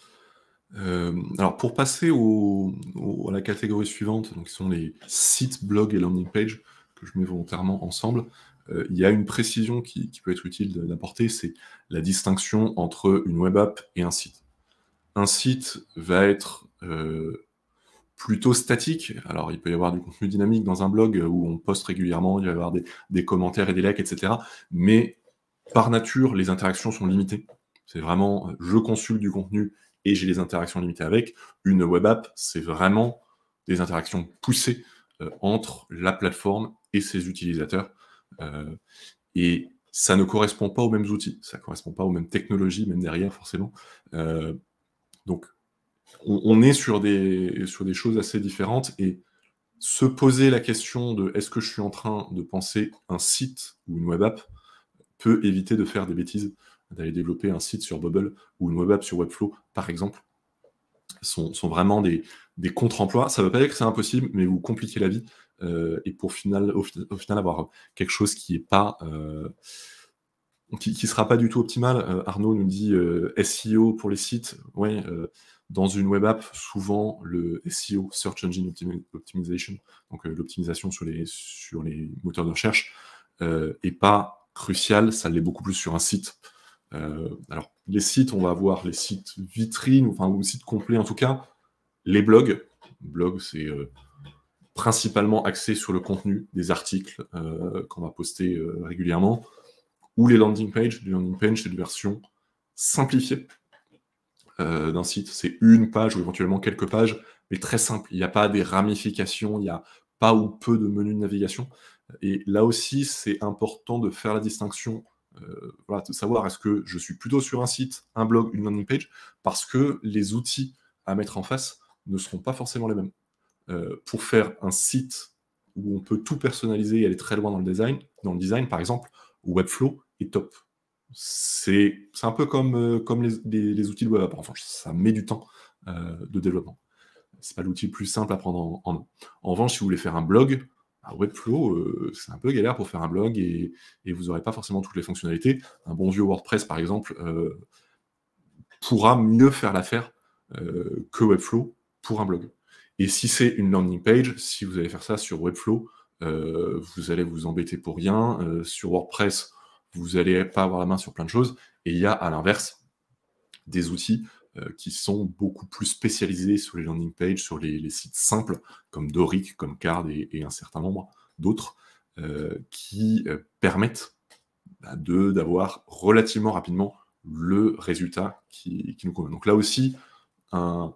Alors pour passer à la catégorie suivante, donc qui sont les sites, blogs et landing page, que je mets volontairement ensemble, il y a une précision qui peut être utile d'apporter, c'est la distinction entre une web app et un site. Un site va être plutôt statique. Alors il peut y avoir du contenu dynamique dans un blog où on poste régulièrement, il va y avoir des commentaires et des likes, etc. Mais par nature, les interactions sont limitées. C'est vraiment, je consulte du contenu et j'ai les interactions limitées avec. Une web app, c'est vraiment des interactions poussées entre la plateforme et ses utilisateurs. Et ça ne correspond pas aux mêmes outils, ça ne correspond pas aux mêmes technologies, même derrière, forcément. Donc, on est sur des choses assez différentes, et se poser la question de est-ce que je suis en train de penser un site ou une web app peut éviter de faire des bêtises, d'aller développer un site sur Bubble ou une web app sur Webflow, par exemple, sont vraiment des contre-emplois. Ça ne veut pas dire que c'est impossible, mais vous compliquez la vie, et pour au final avoir quelque chose qui est pas qui sera pas du tout optimal. Arnaud nous dit SEO pour les sites. Ouais, dans une web app, souvent le SEO, Search Engine Optimization, donc l'optimisation sur les moteurs de recherche, est pas crucial, ça l'est beaucoup plus sur un site. Alors, les sites, on va avoir les sites vitrines, ou sites complets en tout cas. Les blogs, c'est principalement axé sur le contenu des articles qu'on va poster régulièrement, ou les landing pages. Les landing pages, c'est une version simplifiée d'un site. C'est une page ou éventuellement quelques pages, mais très simple. Il n'y a pas des ramifications, il n'y a pas ou peu de menus de navigation. Et là aussi, c'est important de faire la distinction, de savoir est-ce que je suis plutôt sur un site, un blog, une landing page, parce que les outils à mettre en face ne seront pas forcément les mêmes. Pour faire un site où on peut tout personnaliser et aller très loin dans le design, par exemple, Webflow est top. C'est un peu comme les outils de web app. Enfin, ça met du temps de développement. C'est pas l'outil le plus simple à prendre en main. En revanche, si vous voulez faire un blog, Webflow, c'est un peu galère pour faire un blog, et vous n'aurez pas forcément toutes les fonctionnalités. Un bon vieux WordPress, par exemple, pourra mieux faire l'affaire que Webflow pour un blog. Et si c'est une landing page, si vous allez faire ça sur Webflow, vous allez vous embêter pour rien. Sur WordPress, vous n'allez pas avoir la main sur plein de choses. Et il y a, à l'inverse, des outils qui sont beaucoup plus spécialisés sur les landing pages, sur les sites simples, comme Doric, comme Card et un certain nombre d'autres, qui permettent d'avoir relativement rapidement le résultat qui nous convient. Donc là aussi, un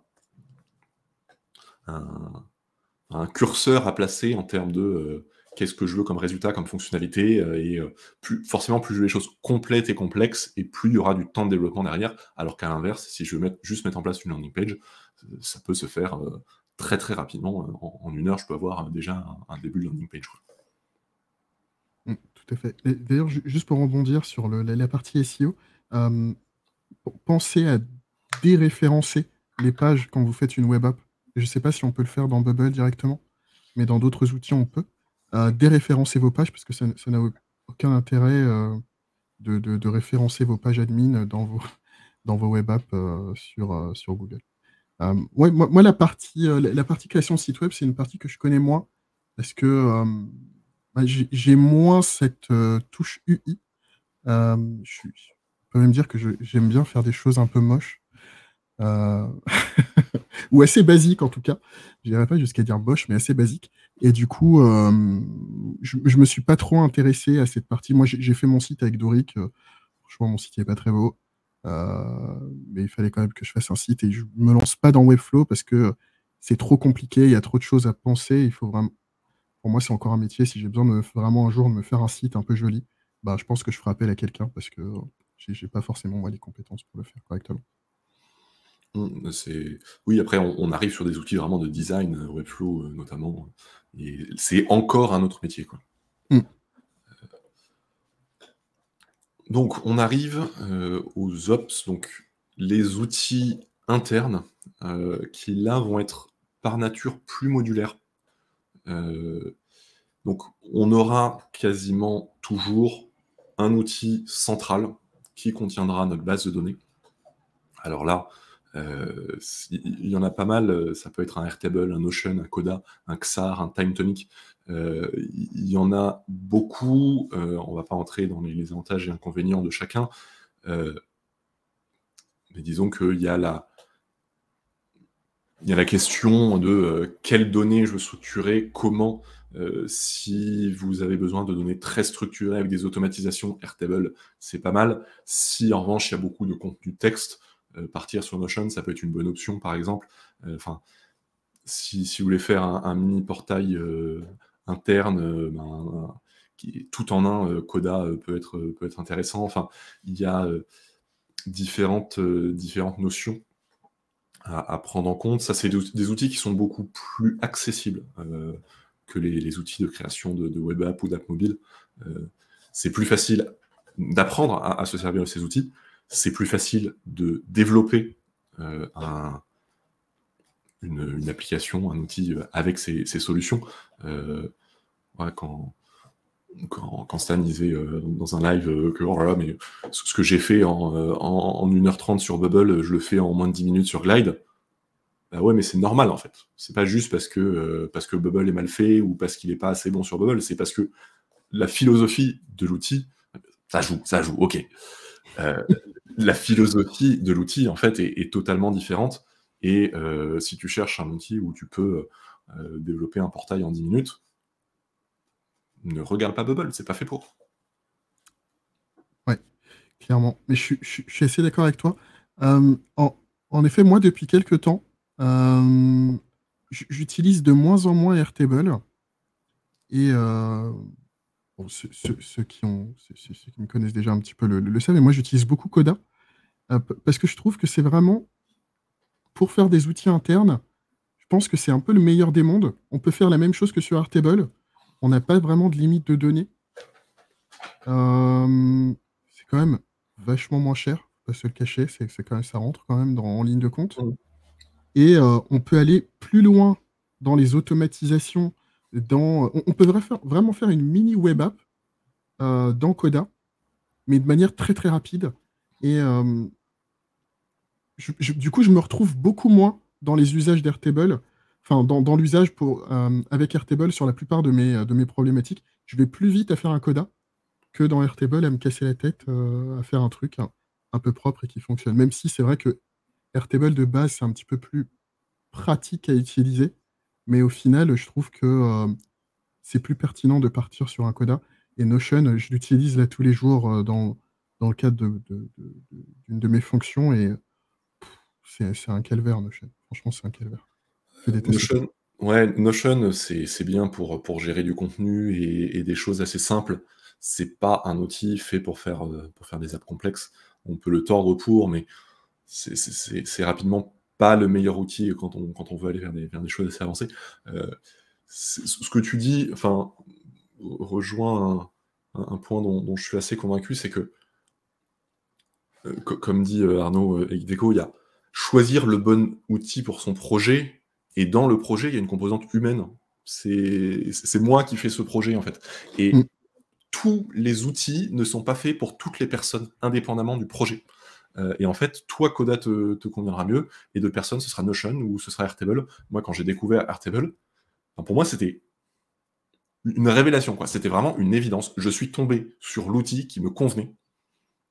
curseur à placer en termes de qu'est-ce que je veux comme résultat, comme fonctionnalité, et forcément, plus je veux les choses complètes et complexes, et plus il y aura du temps de développement derrière, alors qu'à l'inverse, si je veux juste mettre en place une landing page, ça peut se faire très très rapidement. En 1 heure, je peux avoir déjà un début de landing page. Tout à fait. Et d'ailleurs, juste pour rebondir sur la partie SEO, pensez à déréférencer les pages quand vous faites une web app. Je ne sais pas si on peut le faire dans Bubble directement, mais dans d'autres outils, on peut. Déréférencer vos pages, parce que ça n'a aucun intérêt de référencer vos pages admin dans vos web apps sur Google. Ouais, moi, la partie création de site web, c'est une partie que je connais moins, parce que j'ai moins cette touche UI. Je suis peut même dire que j'aime bien faire des choses un peu moches. Euh, ou assez basiques en tout cas. Je n'irai pas jusqu'à dire moche, mais assez basique. Et du coup, je me suis pas trop intéressé à cette partie. Moi, j'ai fait mon site avec Doric. Franchement, mon site n'est pas très beau. Mais il fallait quand même que je fasse un site et je me lance pas dans Webflow parce que c'est trop compliqué, il y a trop de choses à penser. Il faut vraiment... Pour moi, c'est encore un métier. Si j'ai besoin de vraiment un jour de me faire un site un peu joli, bah, je pense que je ferai appel à quelqu'un parce que j'ai pas forcément moi les compétences pour le faire correctement. Oui, après, on arrive sur des outils vraiment de design, Webflow notamment, et c'est encore un autre métier, quoi. Mm. Donc, on arrive aux ops, donc les outils internes, qui là vont être par nature plus modulaires. Donc, on aura quasiment toujours un outil central qui contiendra notre base de données. Alors là, il y en a pas mal, ça peut être un Airtable, un Notion, un Coda, un Xar, un TimeTonic. Il y en a beaucoup, on ne va pas entrer dans les avantages et inconvénients de chacun, mais disons qu'il y a la question de quelles données je veux structurer, comment. Si vous avez besoin de données très structurées avec des automatisations, Airtable, c'est pas mal. Si en revanche, il y a beaucoup de contenu texte, partir sur Notion, ça peut être une bonne option, par exemple. Enfin, si vous voulez faire un mini portail interne, tout en un, Coda peut être intéressant. Enfin, il y a différentes notions à prendre en compte. Ça, c'est des outils qui sont beaucoup plus accessibles que les outils de création de web app ou d'app mobile. C'est plus facile d'apprendre à se servir de ces outils. C'est plus facile de développer une application, un outil avec ces solutions. Ouais, quand Stan disait dans un live que oh là là, mais ce que j'ai fait en 1h30 sur Bubble, je le fais en moins de 10 minutes sur Glide. Bah ouais, mais c'est normal en fait. C'est pas juste parce que Bubble est mal fait ou parce qu'il est pas assez bon sur Bubble, c'est parce que la philosophie de l'outil, ça joue, ok. La philosophie de l'outil en fait est totalement différente. Et si tu cherches un outil où tu peux développer un portail en 10 minutes, ne regarde pas Bubble, c'est pas fait pour. Ouais, clairement. Mais je suis assez d'accord avec toi. En effet, moi, depuis quelques temps, j'utilise de moins en moins Airtable. Et bon, ceux qui me connaissent déjà un petit peu le savent, mais moi, j'utilise beaucoup Coda. Parce que je trouve que c'est vraiment, pour faire des outils internes, je pense que c'est un peu le meilleur des mondes. On peut faire la même chose que sur Airtable. On n'a pas vraiment de limite de données. C'est quand même vachement moins cher, faut pas se le cacher, c'est quand même, ça rentre quand même en ligne de compte. Et on peut aller plus loin dans les automatisations. On peut vraiment faire une mini web app dans Coda, mais de manière très très rapide. Et du coup, je me retrouve beaucoup moins dans les usages d'Airtable, enfin dans l'usage avec Airtable sur la plupart de mes problématiques. Je vais plus vite à faire un Coda que dans Airtable à me casser la tête à faire un truc un peu propre et qui fonctionne. Même si c'est vrai que Airtable de base, c'est un petit peu plus pratique à utiliser, mais au final, je trouve que c'est plus pertinent de partir sur un Coda. Et Notion, je l'utilise là tous les jours dans le cadre d'une de mes fonctions et c'est un calvaire, Notion. Franchement, c'est un calvaire. Je déteste ça. Notion, c'est bien pour gérer du contenu et des choses assez simples. C'est pas un outil fait pour faire des apps complexes. On peut le tordre pour, mais c'est rapidement pas le meilleur outil quand on veut aller vers des choses assez avancées. Ce que tu dis, enfin, rejoint un point dont je suis assez convaincu, c'est que, comme dit Arnaud Egideco, il y a choisir le bon outil pour son projet, et dans le projet, il y a une composante humaine. C'est moi qui fais ce projet, en fait. Et Mm. tous les outils ne sont pas faits pour toutes les personnes, indépendamment du projet. Et en fait, toi, Coda te conviendra mieux, et d'autres personnes, ce sera Notion ou ce sera Airtable. Moi, quand j'ai découvert Airtable, pour moi, c'était une révélation, quoi. C'était vraiment une évidence. Je suis tombé sur l'outil qui me convenait.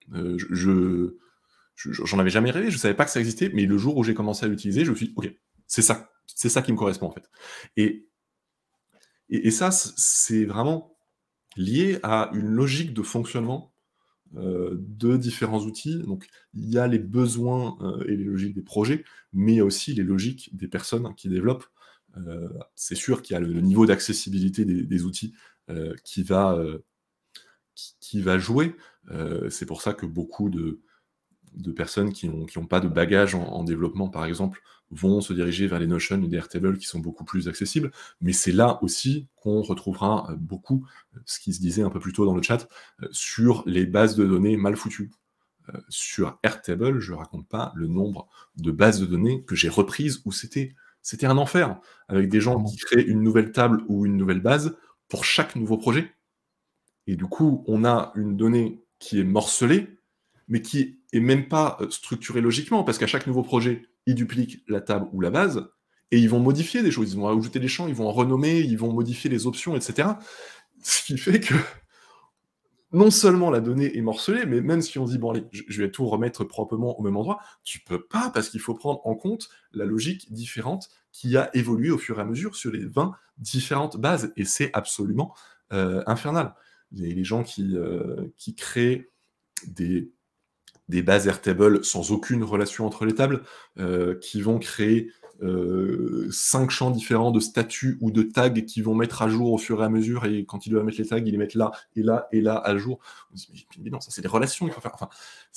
J'en avais jamais rêvé, je savais pas que ça existait, mais le jour où j'ai commencé à l'utiliser, je me suis dit: «OK, c'est ça qui me correspond, en fait». Et ça, c'est vraiment lié à une logique de fonctionnement, de différents outils. Donc il y a les besoins, et les logiques des projets, mais il y a aussi les logiques des personnes qui développent. C'est sûr qu'il y a le niveau d'accessibilité des outils, qui va, qui va jouer. C'est pour ça que beaucoup de personnes qui ont pas de bagage en développement, par exemple, vont se diriger vers les Notion et les Airtable qui sont beaucoup plus accessibles. Mais c'est là aussi qu'on retrouvera, beaucoup, ce qui se disait un peu plus tôt dans le chat, sur les bases de données mal foutues. Sur Airtable, je raconte pas le nombre de bases de données que j'ai reprises où c'était un enfer, avec des gens qui créent une nouvelle table ou une nouvelle base pour chaque nouveau projet. Et du coup, on a une donnée qui est morcelée, mais qui est même pas structurée logiquement, parce qu'à chaque nouveau projet, ils dupliquent la table ou la base, et ils vont modifier des choses, ils vont ajouter des champs, ils vont en renommer, ils vont modifier les options, etc. Ce qui fait que non seulement la donnée est morcelée, mais même si on se dit, bon allez, je vais tout remettre proprement au même endroit, tu peux pas, parce qu'il faut prendre en compte la logique différente qui a évolué au fur et à mesure sur les 20 différentes bases, et c'est absolument infernal. Les gens qui créent des bases Airtable sans aucune relation entre les tables, qui vont créer 5 champs différents de statuts ou de tags qui vont mettre à jour au fur et à mesure, et quand ils doivent mettre les tags, ils les mettent là, et là, et là, à jour. On se dit, mais non, ça c'est des relations qu'il faut faire. Enfin,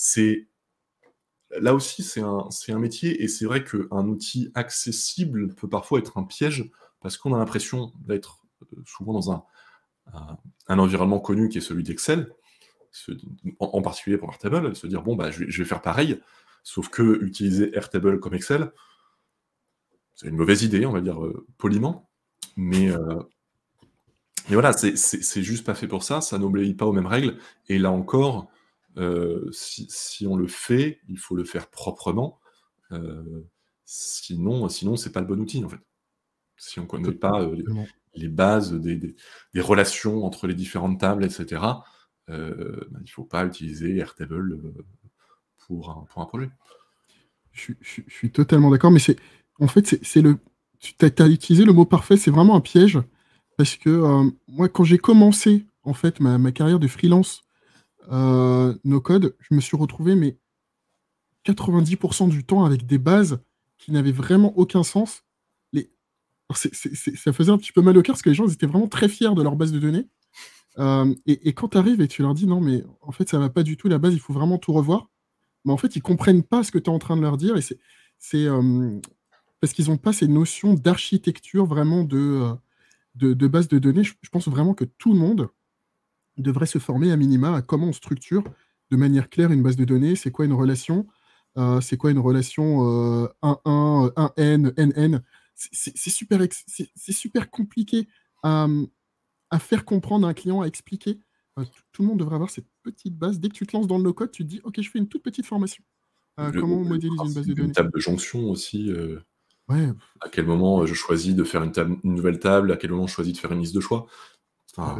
là aussi, c'est un métier, et c'est vrai qu'un outil accessible peut parfois être un piège, parce qu'on a l'impression d'être souvent dans un environnement connu qui est celui d'Excel, en particulier pour Airtable, se dire, bon, bah, je vais faire pareil, sauf que utiliser Airtable comme Excel, c'est une mauvaise idée, on va dire poliment, mais voilà, c'est juste pas fait pour ça, ça n'obéit pas aux mêmes règles, et là encore, si on le fait, il faut le faire proprement, sinon c'est pas le bon outil, en fait. Si on connaît pas les bases des relations entre les différentes tables, etc., bah, il faut pas utiliser Airtable pour un projet. Je suis totalement d'accord, mais en fait, tu as utilisé le mot parfait, c'est vraiment un piège, parce que moi, quand j'ai commencé en fait ma carrière de freelance no code, je me suis retrouvé mais 90% du temps avec des bases qui n'avaient vraiment aucun sens. Alors, ça faisait un petit peu mal au cœur, parce que les gens ils étaient vraiment très fiers de leur base de données. Et quand tu arrives et tu leur dis non, mais en fait, ça va pas du tout, la base, il faut vraiment tout revoir. Mais en fait, ils comprennent pas ce que tu es en train de leur dire, et c'est parce qu'ils n'ont pas ces notions d'architecture vraiment de base de données. Je pense vraiment que tout le monde devrait se former à minima à comment on structure de manière claire une base de données. C'est quoi une relation? C'est quoi une relation 1-1, 1N, NN? C'est super compliqué à, à faire comprendre à un client, à expliquer. Tout le monde devrait avoir cette petite base. Dès que tu te lances dans le no-code, tu te dis, OK, je fais une toute petite formation. Comment on Le modélise une base de principe d'une données? table de jonction aussi, Ouais, à quel moment je choisis de faire une nouvelle table, à quel moment je choisis de faire une liste de choix. Enfin, ouais,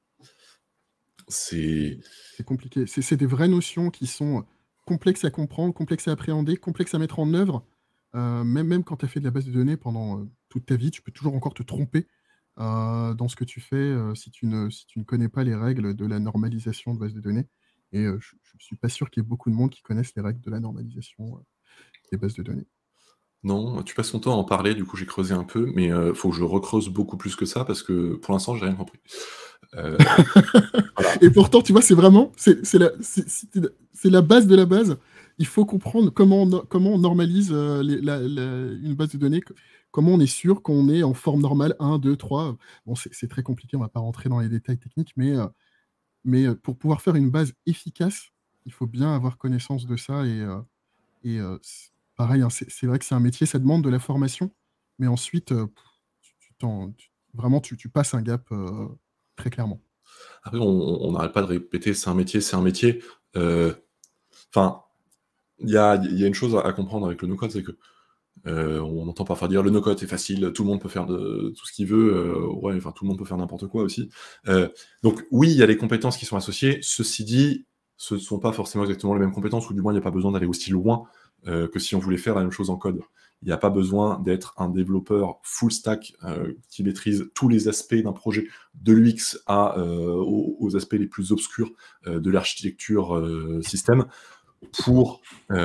c'est c'est compliqué. C'est des vraies notions qui sont complexes à comprendre, complexes à appréhender, complexes à mettre en œuvre. Même quand tu as fait de la base de données pendant toute ta vie, tu peux toujours encore te tromper dans ce que tu fais si tu ne connais pas les règles de la normalisation de base de données. Et je ne suis pas sûr qu'il y ait beaucoup de monde qui connaissent les règles de la normalisation des bases de données. non, tu passes ton temps à en parler, du coup j'ai creusé un peu, mais faut que je recreuse beaucoup plus que ça, parce que pour l'instant j'ai rien compris. Voilà. Et pourtant, tu vois, c'est vraiment c'est la base de la base. Il faut comprendre comment on normalise une base de données, comment on est sûr qu'on est en forme normale 1, 2, 3. Bon, c'est très compliqué, on ne va pas rentrer dans les détails techniques, mais pour pouvoir faire une base efficace, il faut bien avoir connaissance de ça. Pareil, hein, c'est vrai que c'est un métier, ça demande de la formation, mais ensuite, vraiment, tu passes un gap très clairement. Après, on n'arrête pas de répéter, c'est un métier, c'est un métier. Enfin, il y a une chose à comprendre avec le no-code, c'est que on entend parfois dire le no-code c'est facile, tout le monde peut faire de tout ce qu'il veut, ouais, enfin tout le monde peut faire n'importe quoi aussi. Donc oui, il y a les compétences qui sont associées. Ceci dit, ce ne sont pas forcément exactement les mêmes compétences, ou du moins il n'y a pas besoin d'aller aussi loin que si on voulait faire la même chose en code. Il n'y a pas besoin d'être un développeur full stack qui maîtrise tous les aspects d'un projet, de l'UX aux aspects les plus obscurs de l'architecture système, pour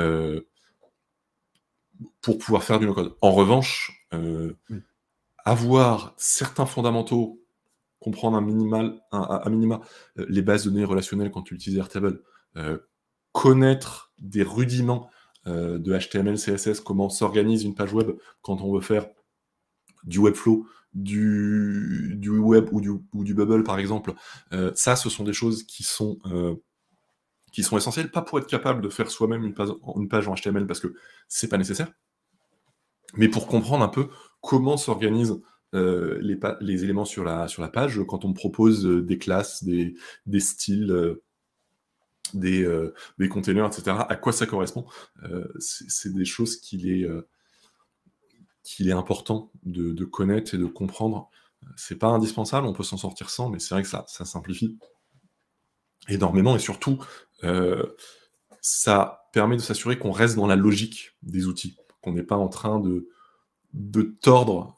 pouvoir faire du no-code. En revanche, Oui. avoir certains fondamentaux, comprendre à minima les bases de données relationnelles quand tu utilises Airtable, connaître des rudiments de HTML, CSS, comment s'organise une page web quand on veut faire du Webflow, du web ou du Bubble par exemple. Ça, ce sont des choses qui sont essentielles, pas pour être capable de faire soi-même une page en HTML parce que c'est pas nécessaire, mais pour comprendre un peu comment s'organisent les éléments sur la page quand on me propose des classes, des styles, des containers, etc. À quoi ça correspond? C'est des choses qu'il est important de connaître et de comprendre. C'est pas indispensable, on peut s'en sortir sans, mais c'est vrai que ça simplifie énormément, et surtout, ça permet de s'assurer qu'on reste dans la logique des outils, qu'on n'est pas en train de tordre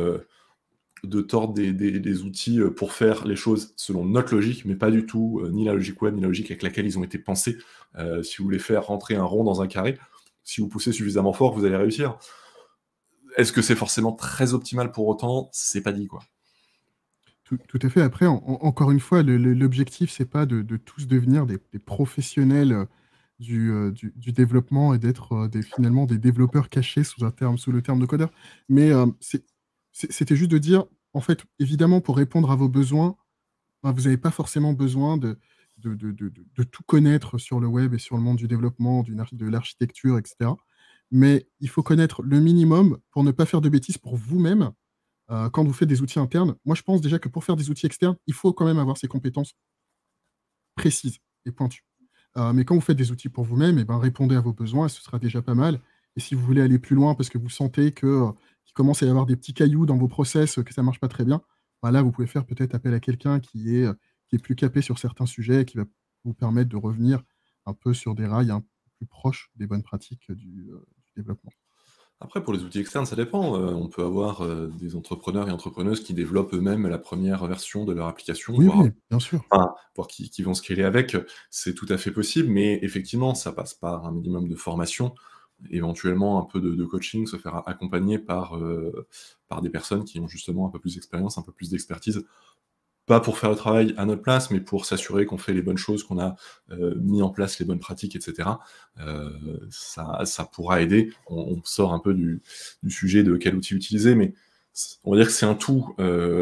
des outils pour faire les choses selon notre logique, mais pas du tout ni la logique web, ni la logique avec laquelle ils ont été pensés. Si vous voulez faire rentrer un rond dans un carré, si vous poussez suffisamment fort, vous allez réussir. Est-ce que c'est forcément très optimal pour autant? C'est pas dit, quoi. Tout à fait. Après, encore une fois, l'objectif, c'est pas de tous devenir des professionnels du développement et d'être finalement des développeurs cachés sous le terme de codeur. Mais c'était juste de dire, en fait, évidemment, pour répondre à vos besoins, ben, vous n'avez pas forcément besoin de tout connaître sur le web et sur le monde du développement, de l'architecture, etc. Mais il faut connaître le minimum pour ne pas faire de bêtises pour vous-même quand vous faites des outils internes. Moi, je pense déjà que pour faire des outils externes, il faut quand même avoir ces compétences précises et pointues. Mais quand vous faites des outils pour vous-même, eh ben, répondez à vos besoins et ce sera déjà pas mal. Et si vous voulez aller plus loin parce que vous sentez qu'il commence à y avoir des petits cailloux dans vos process, que ça marche pas très bien, bah là, vous pouvez faire peut-être appel à quelqu'un qui est plus capé sur certains sujets et qui va vous permettre de revenir un peu sur des rails un peu plus proches des bonnes pratiques du développement. Après, pour les outils externes, ça dépend. On peut avoir des entrepreneurs et entrepreneuses qui développent eux-mêmes la première version de leur application, Oui, voire oui, bien sûr. enfin, voire qui vont scaler avec. C'est tout à fait possible, mais effectivement, ça passe par un minimum de formation, éventuellement un peu de coaching, se faire accompagner par des personnes qui ont justement un peu plus d'expérience, un peu plus d'expertise. Pas pour faire le travail à notre place, mais pour s'assurer qu'on fait les bonnes choses, qu'on a mis en place les bonnes pratiques, et cetera. Ça pourra aider. On sort un peu du sujet de quel outil utiliser, mais on va dire que c'est un tout.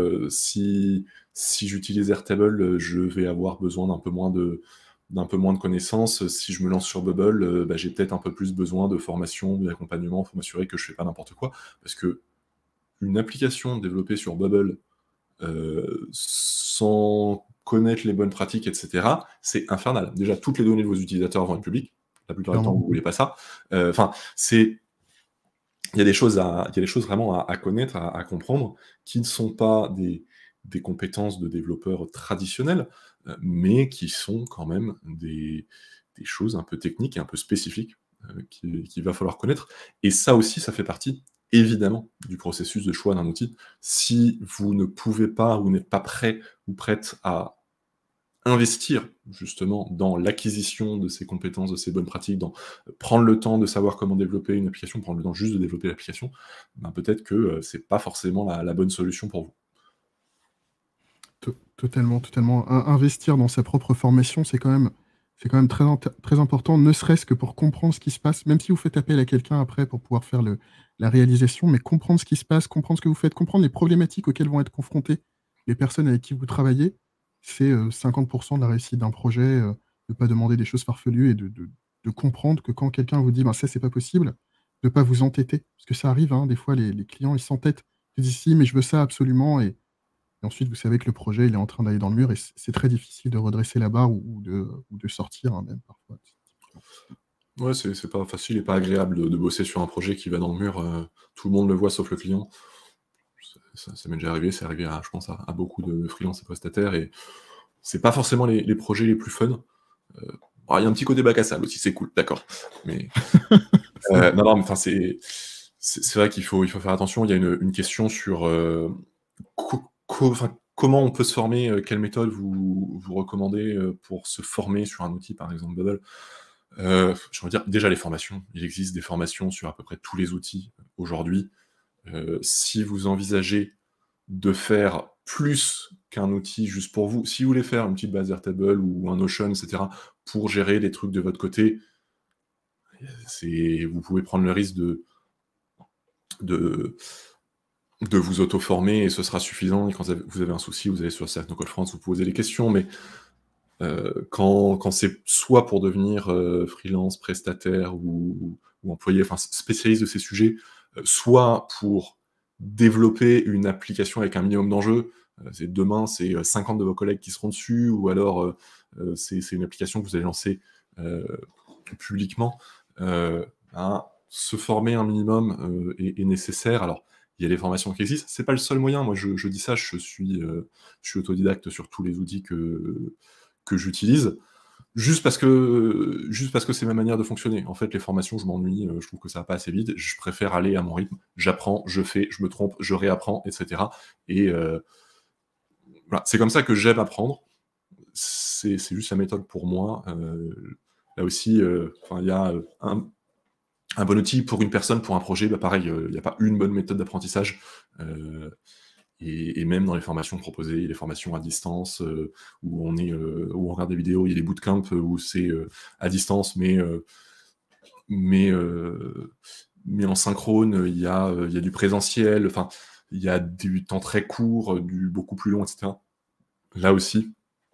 Si j'utilise Airtable, je vais avoir besoin d'un peu moins de connaissances. Si je me lance sur Bubble, bah, j'ai peut-être un peu plus besoin de formation, d'accompagnement pour m'assurer que je fais pas n'importe quoi. Parce que une application développée sur Bubble sans connaître les bonnes pratiques, etc., c'est infernal. Déjà, toutes les données de vos utilisateurs vont être publiques. La plupart du temps, Clairement. vous voulez pas ça. Enfin, il y a des choses vraiment à connaître, à comprendre, qui ne sont pas des compétences de développeurs traditionnels, mais qui sont quand même des choses un peu techniques et un peu spécifiques qu'il va falloir connaître. Et ça aussi, ça fait partie, évidemment, du processus de choix d'un outil. Si vous ne pouvez pas, ou n'êtes pas prêt ou prête à investir justement dans l'acquisition de ces compétences, de ces bonnes pratiques, dans prendre le temps de savoir comment développer une application, prendre le temps juste de développer l'application, ben peut-être que c'est pas forcément la bonne solution pour vous. Totalement, totalement. Investir dans sa propre formation, c'est quand même très important, ne serait-ce que pour comprendre ce qui se passe, même si vous faites appel à quelqu'un après pour pouvoir faire la réalisation, mais comprendre ce qui se passe, comprendre ce que vous faites, comprendre les problématiques auxquelles vont être confrontées les personnes avec qui vous travaillez, c'est 50% de la réussite d'un projet, de ne pas demander des choses farfelues et de comprendre que quand quelqu'un vous dit ben, ça, c'est pas possible, de ne pas vous entêter. Parce que ça arrive, hein, des fois, les clients, ils s'entêtent. Ils disent si, mais je veux ça absolument. Et ensuite, vous savez que le projet, il est en train d'aller dans le mur et c'est très difficile de redresser la barre ou de sortir, hein, même parfois. Ouais, c'est pas facile et pas agréable de bosser sur un projet qui va dans le mur, tout le monde le voit sauf le client. Ça m'est déjà arrivé, c'est arrivé je pense à beaucoup de freelances et prestataires, et c'est pas forcément les projets les plus fun. Alors, il y a un petit côté bac à sable aussi, c'est cool, d'accord. Mais non, mais enfin, c'est vrai qu'il faut faire attention. Il y a une question sur comment on peut se former, quelle méthode vous recommandez pour se former sur un outil, par exemple Bubble. J'ai envie de dire, déjà les formations. Il existe des formations sur à peu près tous les outils aujourd'hui. Si vous envisagez de faire plus qu'un outil juste pour vous, si vous voulez faire une petite base Airtable ou un Notion, etc., pour gérer des trucs de votre côté, vous pouvez prendre le risque de vous auto-former et ce sera suffisant. Et quand vous avez un souci, vous allez sur le site No Code France, vous posez des questions, mais quand c'est soit pour devenir freelance, prestataire ou employé, enfin spécialiste de ces sujets, soit pour développer une application avec un minimum d'enjeux, demain c'est 50 de vos collègues qui seront dessus, ou alors c'est une application que vous allez lancer publiquement, se former un minimum est nécessaire. Alors, il y a des formations qui existent, c'est pas le seul moyen. Moi, je dis ça, je suis autodidacte sur tous les outils que j'utilise, juste parce que c'est ma manière de fonctionner. En fait, les formations, je m'ennuie, je trouve que ça va pas assez vite, je préfère aller à mon rythme, j'apprends, je fais, je me trompe, je réapprends, etc. Et voilà, c'est comme ça que j'aime apprendre. C'est juste la méthode pour moi. Là aussi, il y a un bon outil pour une personne, pour un projet, bah pareil, il n'y a pas une bonne méthode d'apprentissage. Et même dans les formations proposées, il y a des formations à distance, où on regarde des vidéos, il y a des bootcamps où c'est à distance, mais en synchrone, il y a du présentiel, enfin, il y a du temps très court, du beaucoup plus long, etc. Là aussi,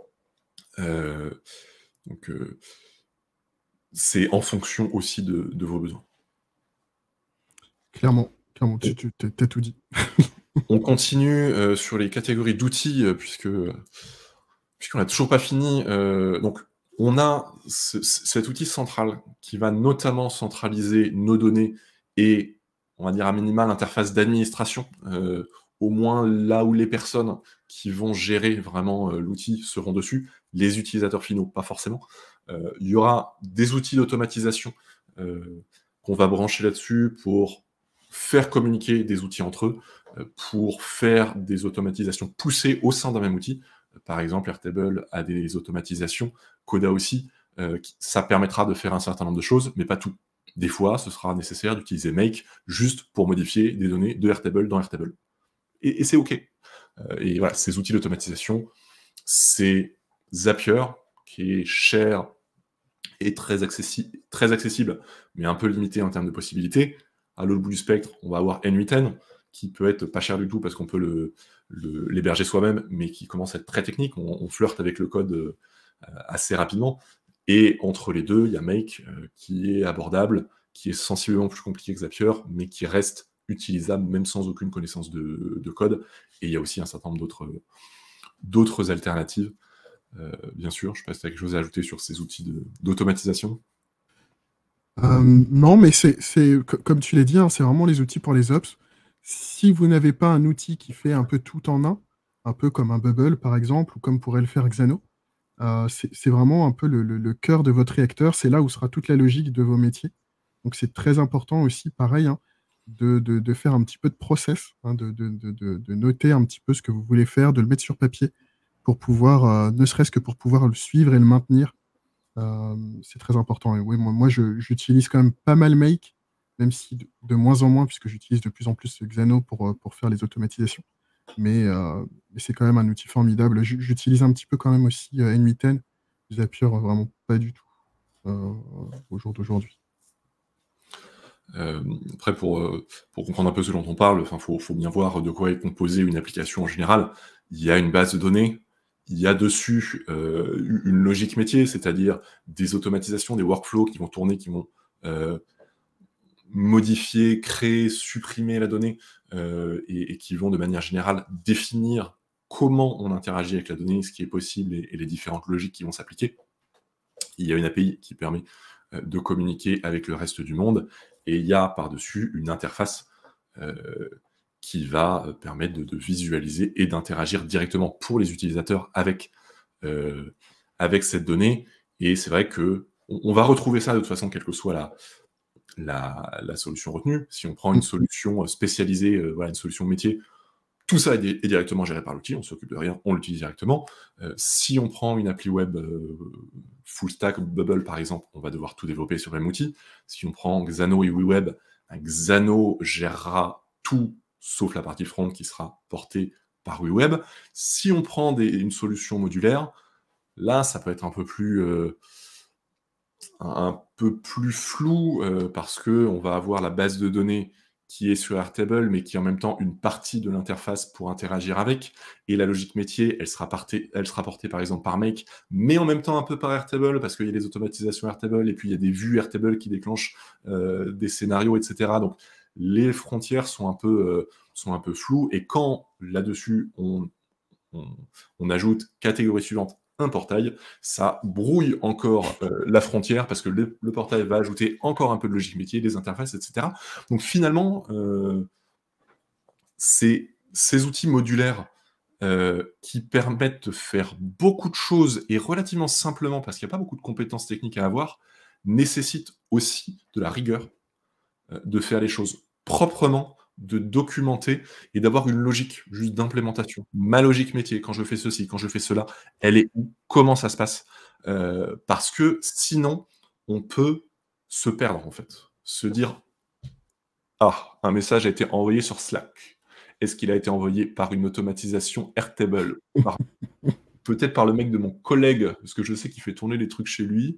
donc c'est en fonction aussi de vos besoins. Clairement, tu as tout dit. On continue sur les catégories d'outils, puisqu'on n'a toujours pas fini. Donc, on a cet outil central qui va notamment centraliser nos données et, on va dire à minima, l'interface d'administration, au moins là où les personnes qui vont gérer vraiment l'outil seront dessus. Les utilisateurs finaux, pas forcément. Il y aura des outils d'automatisation qu'on va brancher là-dessus pour faire communiquer des outils entre eux, pour faire des automatisations poussées au sein d'un même outil. Par exemple, Airtable a des automatisations, Coda aussi. Ça permettra de faire un certain nombre de choses, mais pas tout. Des fois, ce sera nécessaire d'utiliser Make juste pour modifier des données de Airtable dans Airtable. Et c'est OK. Et voilà, ces outils d'automatisation, c'est Zapier, qui est cher et très accessible, mais un peu limité en termes de possibilités. À l'autre bout du spectre, on va avoir N8N, qui peut être pas cher du tout parce qu'on peut l'héberger soi-même, mais qui commence à être très technique. On flirte avec le code assez rapidement. Et entre les deux, il y a Make, qui est abordable, qui est sensiblement plus compliqué que Zapier, mais qui reste utilisable même sans aucune connaissance de code. Et il y a aussi un certain nombre d'autres alternatives. Bien sûr, je sais pas si tu as quelque chose à ajouter sur ces outils d'automatisation. Non, mais comme tu l'as dit, hein, c'est vraiment les outils pour les ops. Si vous n'avez pas un outil qui fait un peu tout en un peu comme un Bubble par exemple, ou comme pourrait le faire Xano, c'est vraiment un peu le cœur de votre réacteur, c'est là où sera toute la logique de vos métiers. Donc c'est très important aussi, pareil, hein, de faire un petit peu de process, hein, de noter un petit peu ce que vous voulez faire, de le mettre sur papier pour pouvoir, ne serait-ce que pour pouvoir le suivre et le maintenir. C'est très important. Et oui, moi j'utilise quand même pas mal Make, même si de moins en moins, puisque j'utilise de plus en plus Xano pour faire les automatisations. Mais c'est quand même un outil formidable. J'utilise un petit peu quand même aussi N8N. Zapier, vraiment pas du tout au jour d'aujourd'hui. Après, pour comprendre un peu ce dont on parle, faut bien voir de quoi est composée une application en général. Il y a une base de données, il y a dessus une logique métier, c'est-à-dire des automatisations, des workflows qui vont tourner, qui vont modifier, créer, supprimer la donnée, et qui vont de manière générale définir comment on interagit avec la donnée, ce qui est possible et les différentes logiques qui vont s'appliquer. Il y a une API qui permet de communiquer avec le reste du monde, et il y a par-dessus une interface qui va permettre de visualiser et d'interagir directement pour les utilisateurs avec cette donnée. Et c'est vrai qu'on va retrouver ça de toute façon, quelle que soit la solution retenue. Si on prend une Mmh. solution spécialisée, voilà, une solution métier, tout ça est directement géré par l'outil, on s'occupe de rien, on l'utilise directement. Si on prend une appli web full stack, Bubble par exemple, on va devoir tout développer sur le même outil. Si on prend Xano et WeWeb, Xano gérera tout sauf la partie front qui sera portée par WeWeb. Si on prend une solution modulaire, là, ça peut être un peu plus flou, parce qu'on va avoir la base de données qui est sur Airtable, mais qui est en même temps une partie de l'interface pour interagir avec, et la logique métier, elle sera portée par exemple par Make, mais en même temps un peu par Airtable, parce qu'il y a des automatisations Airtable, et puis il y a des vues Airtable qui déclenchent des scénarios, etc. Donc les frontières sont un peu floues, et quand là-dessus on ajoute catégorie suivante, un portail, ça brouille encore la frontière parce que le portail va ajouter encore un peu de logique métier, des interfaces, etc. Donc finalement, ces outils modulaires qui permettent de faire beaucoup de choses et relativement simplement, parce qu'il n'y a pas beaucoup de compétences techniques à avoir, nécessitent aussi de la rigueur, de faire les choses proprement, de documenter et d'avoir une logique juste d'implémentation. Ma logique métier, quand je fais ceci, quand je fais cela, elle est où? Comment ça se passe? Parce que sinon, on peut se perdre en fait. Se dire: «Ah, un message a été envoyé sur Slack. Est-ce qu'il a été envoyé par une automatisation Airtable? Peut-être par le mec de mon collègue, parce que je sais qu'il fait tourner les trucs chez lui».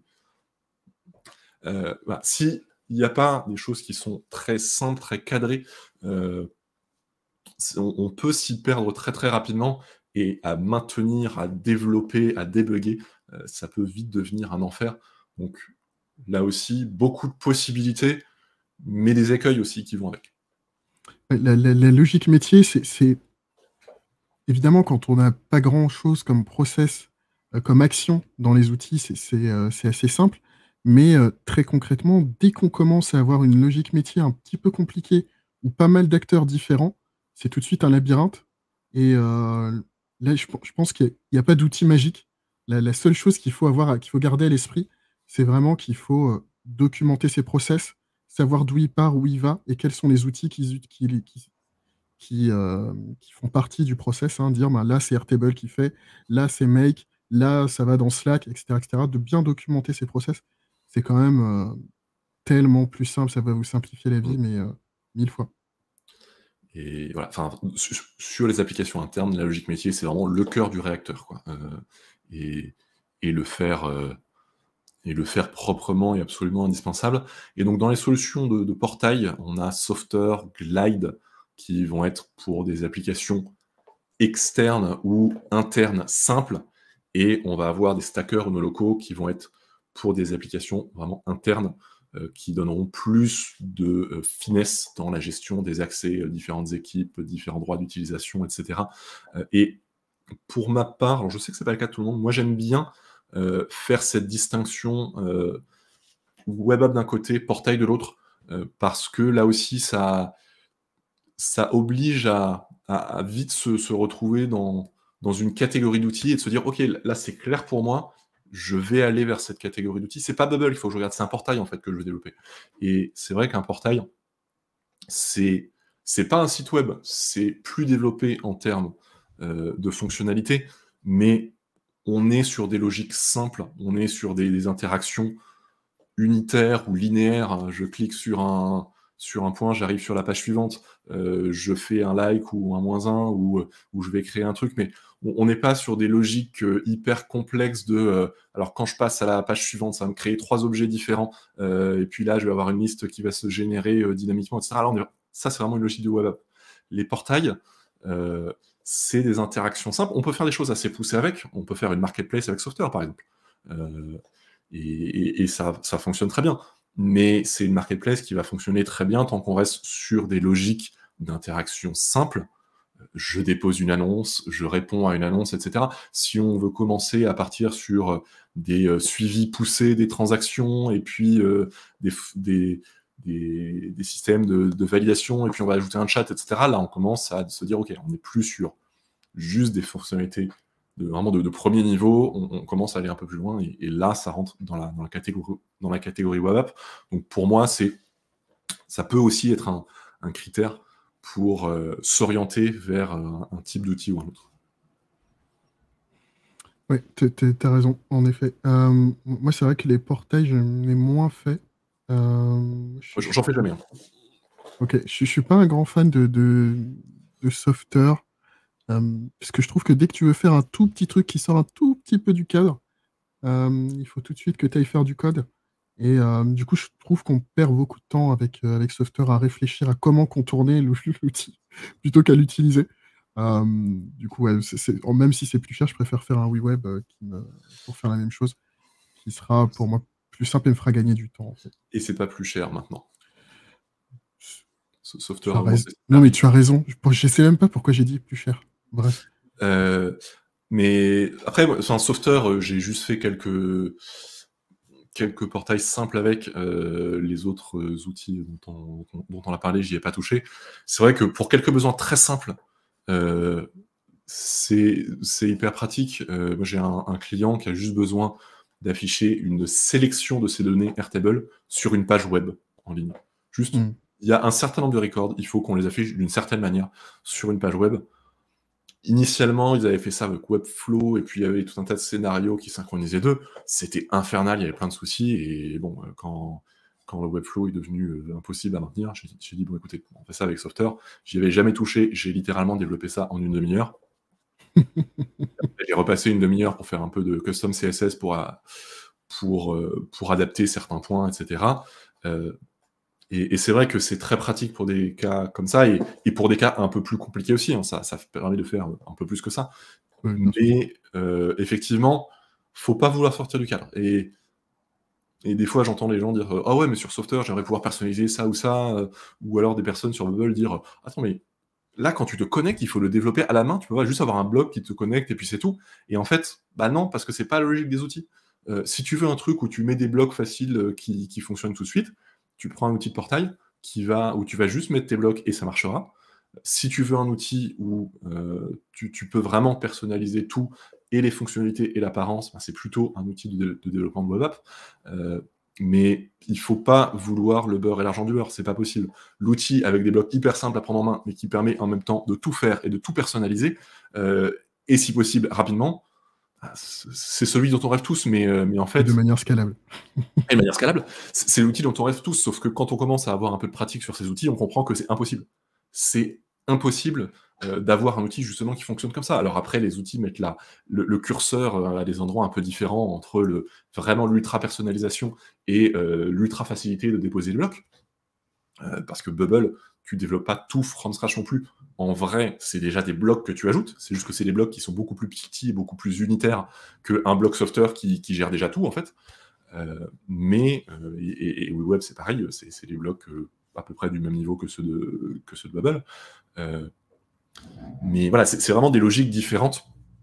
Bah, s'il n'y a pas des choses qui sont très simples, très cadrées, heu, on peut s'y perdre très, très rapidement, et à maintenir, à développer, à débugger, ça peut vite devenir un enfer. Donc là aussi, beaucoup de possibilités, mais des écueils aussi qui vont avec. La logique métier, c'est évidemment, quand on n'a pas grand-chose comme process, comme action dans les outils, c'est assez simple. Mais, très concrètement, dès qu'on commence à avoir une logique métier un petit peu compliquée ou pas mal d'acteurs différents, c'est tout de suite un labyrinthe. Et là, je pense qu'il y a pas d'outil magique. La seule chose qu'il faut garder à l'esprit, c'est vraiment qu'il faut, documenter ses process, savoir d'où il part, où il va et quels sont les outils qui font partie du process, hein, dire: «Ben, là, c'est Airtable qui fait, là, c'est Make, là, ça va dans Slack», et cetera. De bien documenter ces process, c'est quand même, tellement plus simple, ça va vous simplifier la vie, Mmh. mais 1000 fois. Et voilà, enfin, sur les applications internes, la logique métier, c'est vraiment le cœur du réacteur, quoi. Et et le faire, proprement est absolument indispensable. Et donc dans les solutions de portail, on a Softer, Glide, qui vont être pour des applications externes ou internes simples, et on va avoir des stackers nos locaux qui vont être pour des applications vraiment internes, qui donneront plus de finesse dans la gestion des accès, différentes équipes, différents droits d'utilisation, etc. Et pour ma part, alors je sais que c'est pas le cas de tout le monde, moi j'aime bien faire cette distinction web app d'un côté, portail de l'autre, parce que là aussi ça oblige à vite se retrouver dans une catégorie d'outils et de se dire: «OK, là, c'est clair pour moi, je vais aller vers cette catégorie d'outils». C'est pas Bubble qu'il faut que je regarde, c'est un portail, en fait, que je veux développer. Et c'est vrai qu'un portail, c'est c'est pas un site web, c'est plus développé en termes, de fonctionnalités, mais on est sur des logiques simples, on est sur des interactions unitaire ou linéaire, hein. Je clique sur un point, j'arrive sur la page suivante, je fais un like ou un -1 ou je vais créer un truc, mais on n'est pas sur des logiques, hyper complexes alors quand je passe à la page suivante, ça va me créer 3 objets différents, et puis là, je vais avoir une liste qui va se générer, dynamiquement, et cetera. Là, ça, c'est vraiment une logique de web app. Les portails, heu, c'est des interactions simples. On peut faire des choses assez poussées avec. On peut faire une marketplace avec Software, par exemple. Heu et ça fonctionne très bien. Mais c'est une marketplace qui va fonctionner très bien tant qu'on reste sur des logiques d'interaction simples. Je dépose une annonce, je réponds à une annonce, et cetera. Si on veut commencer à partir sur, des, suivis poussés des transactions et puis, des f des systèmes de validation, et puis on va ajouter un chat, et cetera, là, on commence à se dire: «OK, on n'est plus sur juste des fonctionnalités vraiment de premier niveau, on commence à aller un peu plus loin, et là, ça rentre dans la catégorie web app. Donc pour moi, ça peut aussi être un critère pour s'orienter vers un type d'outil ou un autre. Oui, t'as raison, en effet. Moi, c'est vrai que les portails, je l'ai moins fait. J'en fais jamais, hein. Ok, je suis pas un grand fan de Softer, parce que je trouve que dès que tu veux faire un tout petit truc qui sort un tout petit peu du cadre, il faut tout de suite que tu ailles faire du code. Et du coup, je trouve qu'on perd beaucoup de temps avec Softer à réfléchir à comment contourner l'outil plutôt qu'à l'utiliser. Du coup, ouais, même si c'est plus cher, je préfère faire un WeWeb pour faire la même chose, qui sera pour moi plus simple et me fera gagner du temps, en fait. Et c'est pas plus cher maintenant. Ce Tu software as a augmenté raison. ses Non, mais tarifs. tu as raison. Je sais même pas pourquoi j'ai dit plus cher. Bref. Mais après, enfin, Software, j'ai juste fait quelques portails simples avec les autres outils dont on a parlé, j'y ai pas touché. C'est vrai que pour quelques besoins très simples, c'est hyper pratique. Moi, j'ai un client qui a juste besoin d'afficher une sélection de ses données Airtable sur une page web en ligne. Juste, Hmm. il y a un certain nombre de records, il faut qu'on les affiche d'une certaine manière sur une page web. Initialement, ils avaient fait ça avec Webflow, et puis il y avait tout un tas de scénarios qui synchronisaient deux. C'était infernal, il y avait plein de soucis, et bon, quand le Webflow est devenu impossible à maintenir, j'ai dit, bon, écoutez, on fait ça avec Software. J'y avais jamais touché, j'ai littéralement développé ça en une demi-heure. J'ai repassé une demi-heure pour faire un peu de custom CSS pour adapter certains points, etc. Et c'est vrai que c'est très pratique pour des cas comme ça, et pour des cas un peu plus compliqués aussi, hein, ça permet de faire un peu plus que ça. Ouais, bien sûr. Mais effectivement, faut pas vouloir sortir du cadre. Et des fois, j'entends les gens dire ah ouais, mais sur Software, j'aimerais pouvoir personnaliser ça ou ça, ou alors des personnes sur Bubble dire attends, mais là, quand tu te connectes, il faut le développer à la main, tu peux pas juste avoir un bloc qui te connecte et puis c'est tout. Et en fait, bah non, parce que c'est pas la logique des outils. Si tu veux un truc où tu mets des blocs faciles qui fonctionnent tout de suite, tu prends un outil de portail où tu vas juste mettre tes blocs et ça marchera. Si tu veux un outil où tu peux vraiment personnaliser tout, et les fonctionnalités et l'apparence, bah, c'est plutôt un outil de développement de web app. Mais il faut pas vouloir le beurre et l'argent du beurre, c'est pas possible. L'outil avec des blocs hyper simples à prendre en main, mais qui permet en même temps de tout faire et de tout personnaliser, et si possible rapidement, bah, c'est celui dont on rêve tous, mais en Et de fait, manière scalable. et de manière scalable, c'est l'outil dont on rêve tous, sauf que quand on commence à avoir un peu de pratique sur ces outils, on comprend que c'est impossible. C'est impossible d'avoir un outil justement qui fonctionne comme ça. Alors après, les outils mettent le curseur à des endroits un peu différents entre vraiment l'ultra personnalisation et l'ultra facilité de déposer le bloc. Parce que Bubble, tu développes pas tout from scratch non plus. En vrai, c'est déjà des blocs que tu ajoutes. C'est juste que c'est des blocs qui sont beaucoup plus petits et beaucoup plus unitaires qu'un bloc software qui gère déjà tout, en fait. Et WeWeb, c'est pareil, c'est des blocs à peu près du même niveau que ceux de Bubble. Mais voilà, c'est vraiment des logiques différentes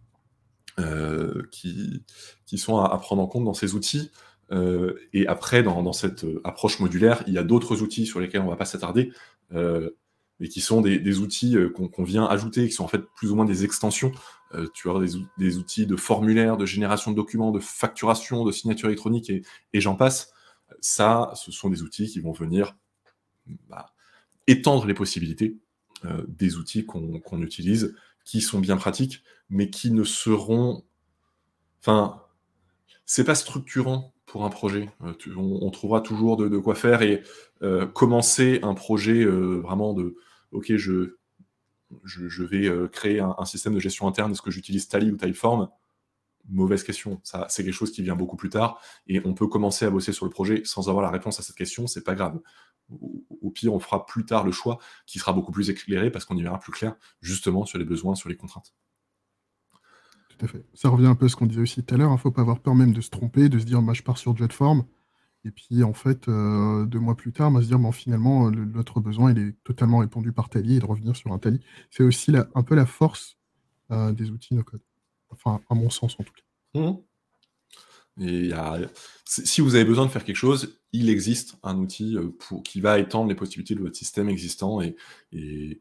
qui sont à prendre en compte dans ces outils. Et après, dans cette approche modulaire, il y a d'autres outils sur lesquels on ne va pas s'attarder, mais qui sont des outils qu'on vient ajouter, qui sont en fait plus ou moins des extensions. Tu as des outils de formulaire, de génération de documents, de facturation, de signature électronique, et j'en passe. Ça, ce sont des outils qui vont venir étendre les possibilités des outils qu'on utilise, qui sont bien pratiques, mais qui ne seront... Enfin, c'est pas structurant pour un projet. On trouvera toujours de quoi faire, et commencer un projet vraiment de ok, je vais créer un système de gestion interne, est-ce que j'utilise Tally ou Typeform? Mauvaise question. Ça, c'est quelque chose qui vient beaucoup plus tard, et on peut commencer à bosser sur le projet sans avoir la réponse à cette question, c'est pas grave. Au pire, on fera plus tard le choix qui sera beaucoup plus éclairé parce qu'on y verra plus clair justement sur les besoins, sur les contraintes. Tout à fait. Ça revient un peu à ce qu'on disait aussi tout à l'heure. Il ne faut pas avoir peur même de se tromper, de se dire, moi, je pars sur JetForm. Et puis, en fait, 2 mois plus tard, on va se dire, bon, finalement, notre besoin, il est totalement répondu par Tally, et de revenir sur un Tally. C'est aussi un peu la force des outils no-code. Enfin, à mon sens, en tout cas. Mmh. Et si vous avez besoin de faire quelque chose, il existe un outil qui va étendre les possibilités de votre système existant, et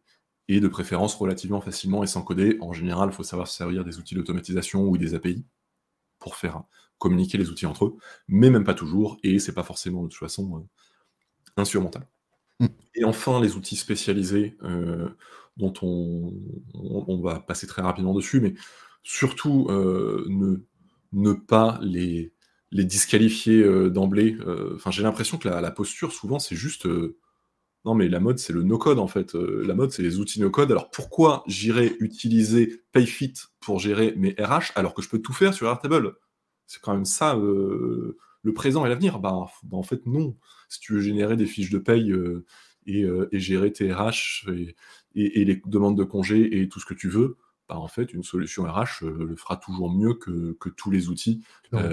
et de préférence relativement facilement et sans coder. En général, il faut savoir se servir des outils d'automatisation ou des API pour faire communiquer les outils entre eux, mais même pas toujours, et c'est pas forcément de toute façon insurmontable. Mmh. Et enfin, les outils spécialisés, dont on va passer très rapidement dessus, mais surtout, ne pas les disqualifier, d'emblée. Enfin, j'ai l'impression que la posture, souvent, c'est juste, non, mais la mode, c'est le no-code, en fait. La mode, c'est les outils no-code. Alors pourquoi j'irais utiliser Payfit pour gérer mes RH, alors que je peux tout faire sur Airtable? C'est quand même ça, le présent et l'avenir. En fait, non. Si tu veux générer des fiches de paye, et gérer tes RH et les demandes de congés et tout ce que tu veux, en fait, une solution RH, le fera toujours mieux que tous les outils, Clairement.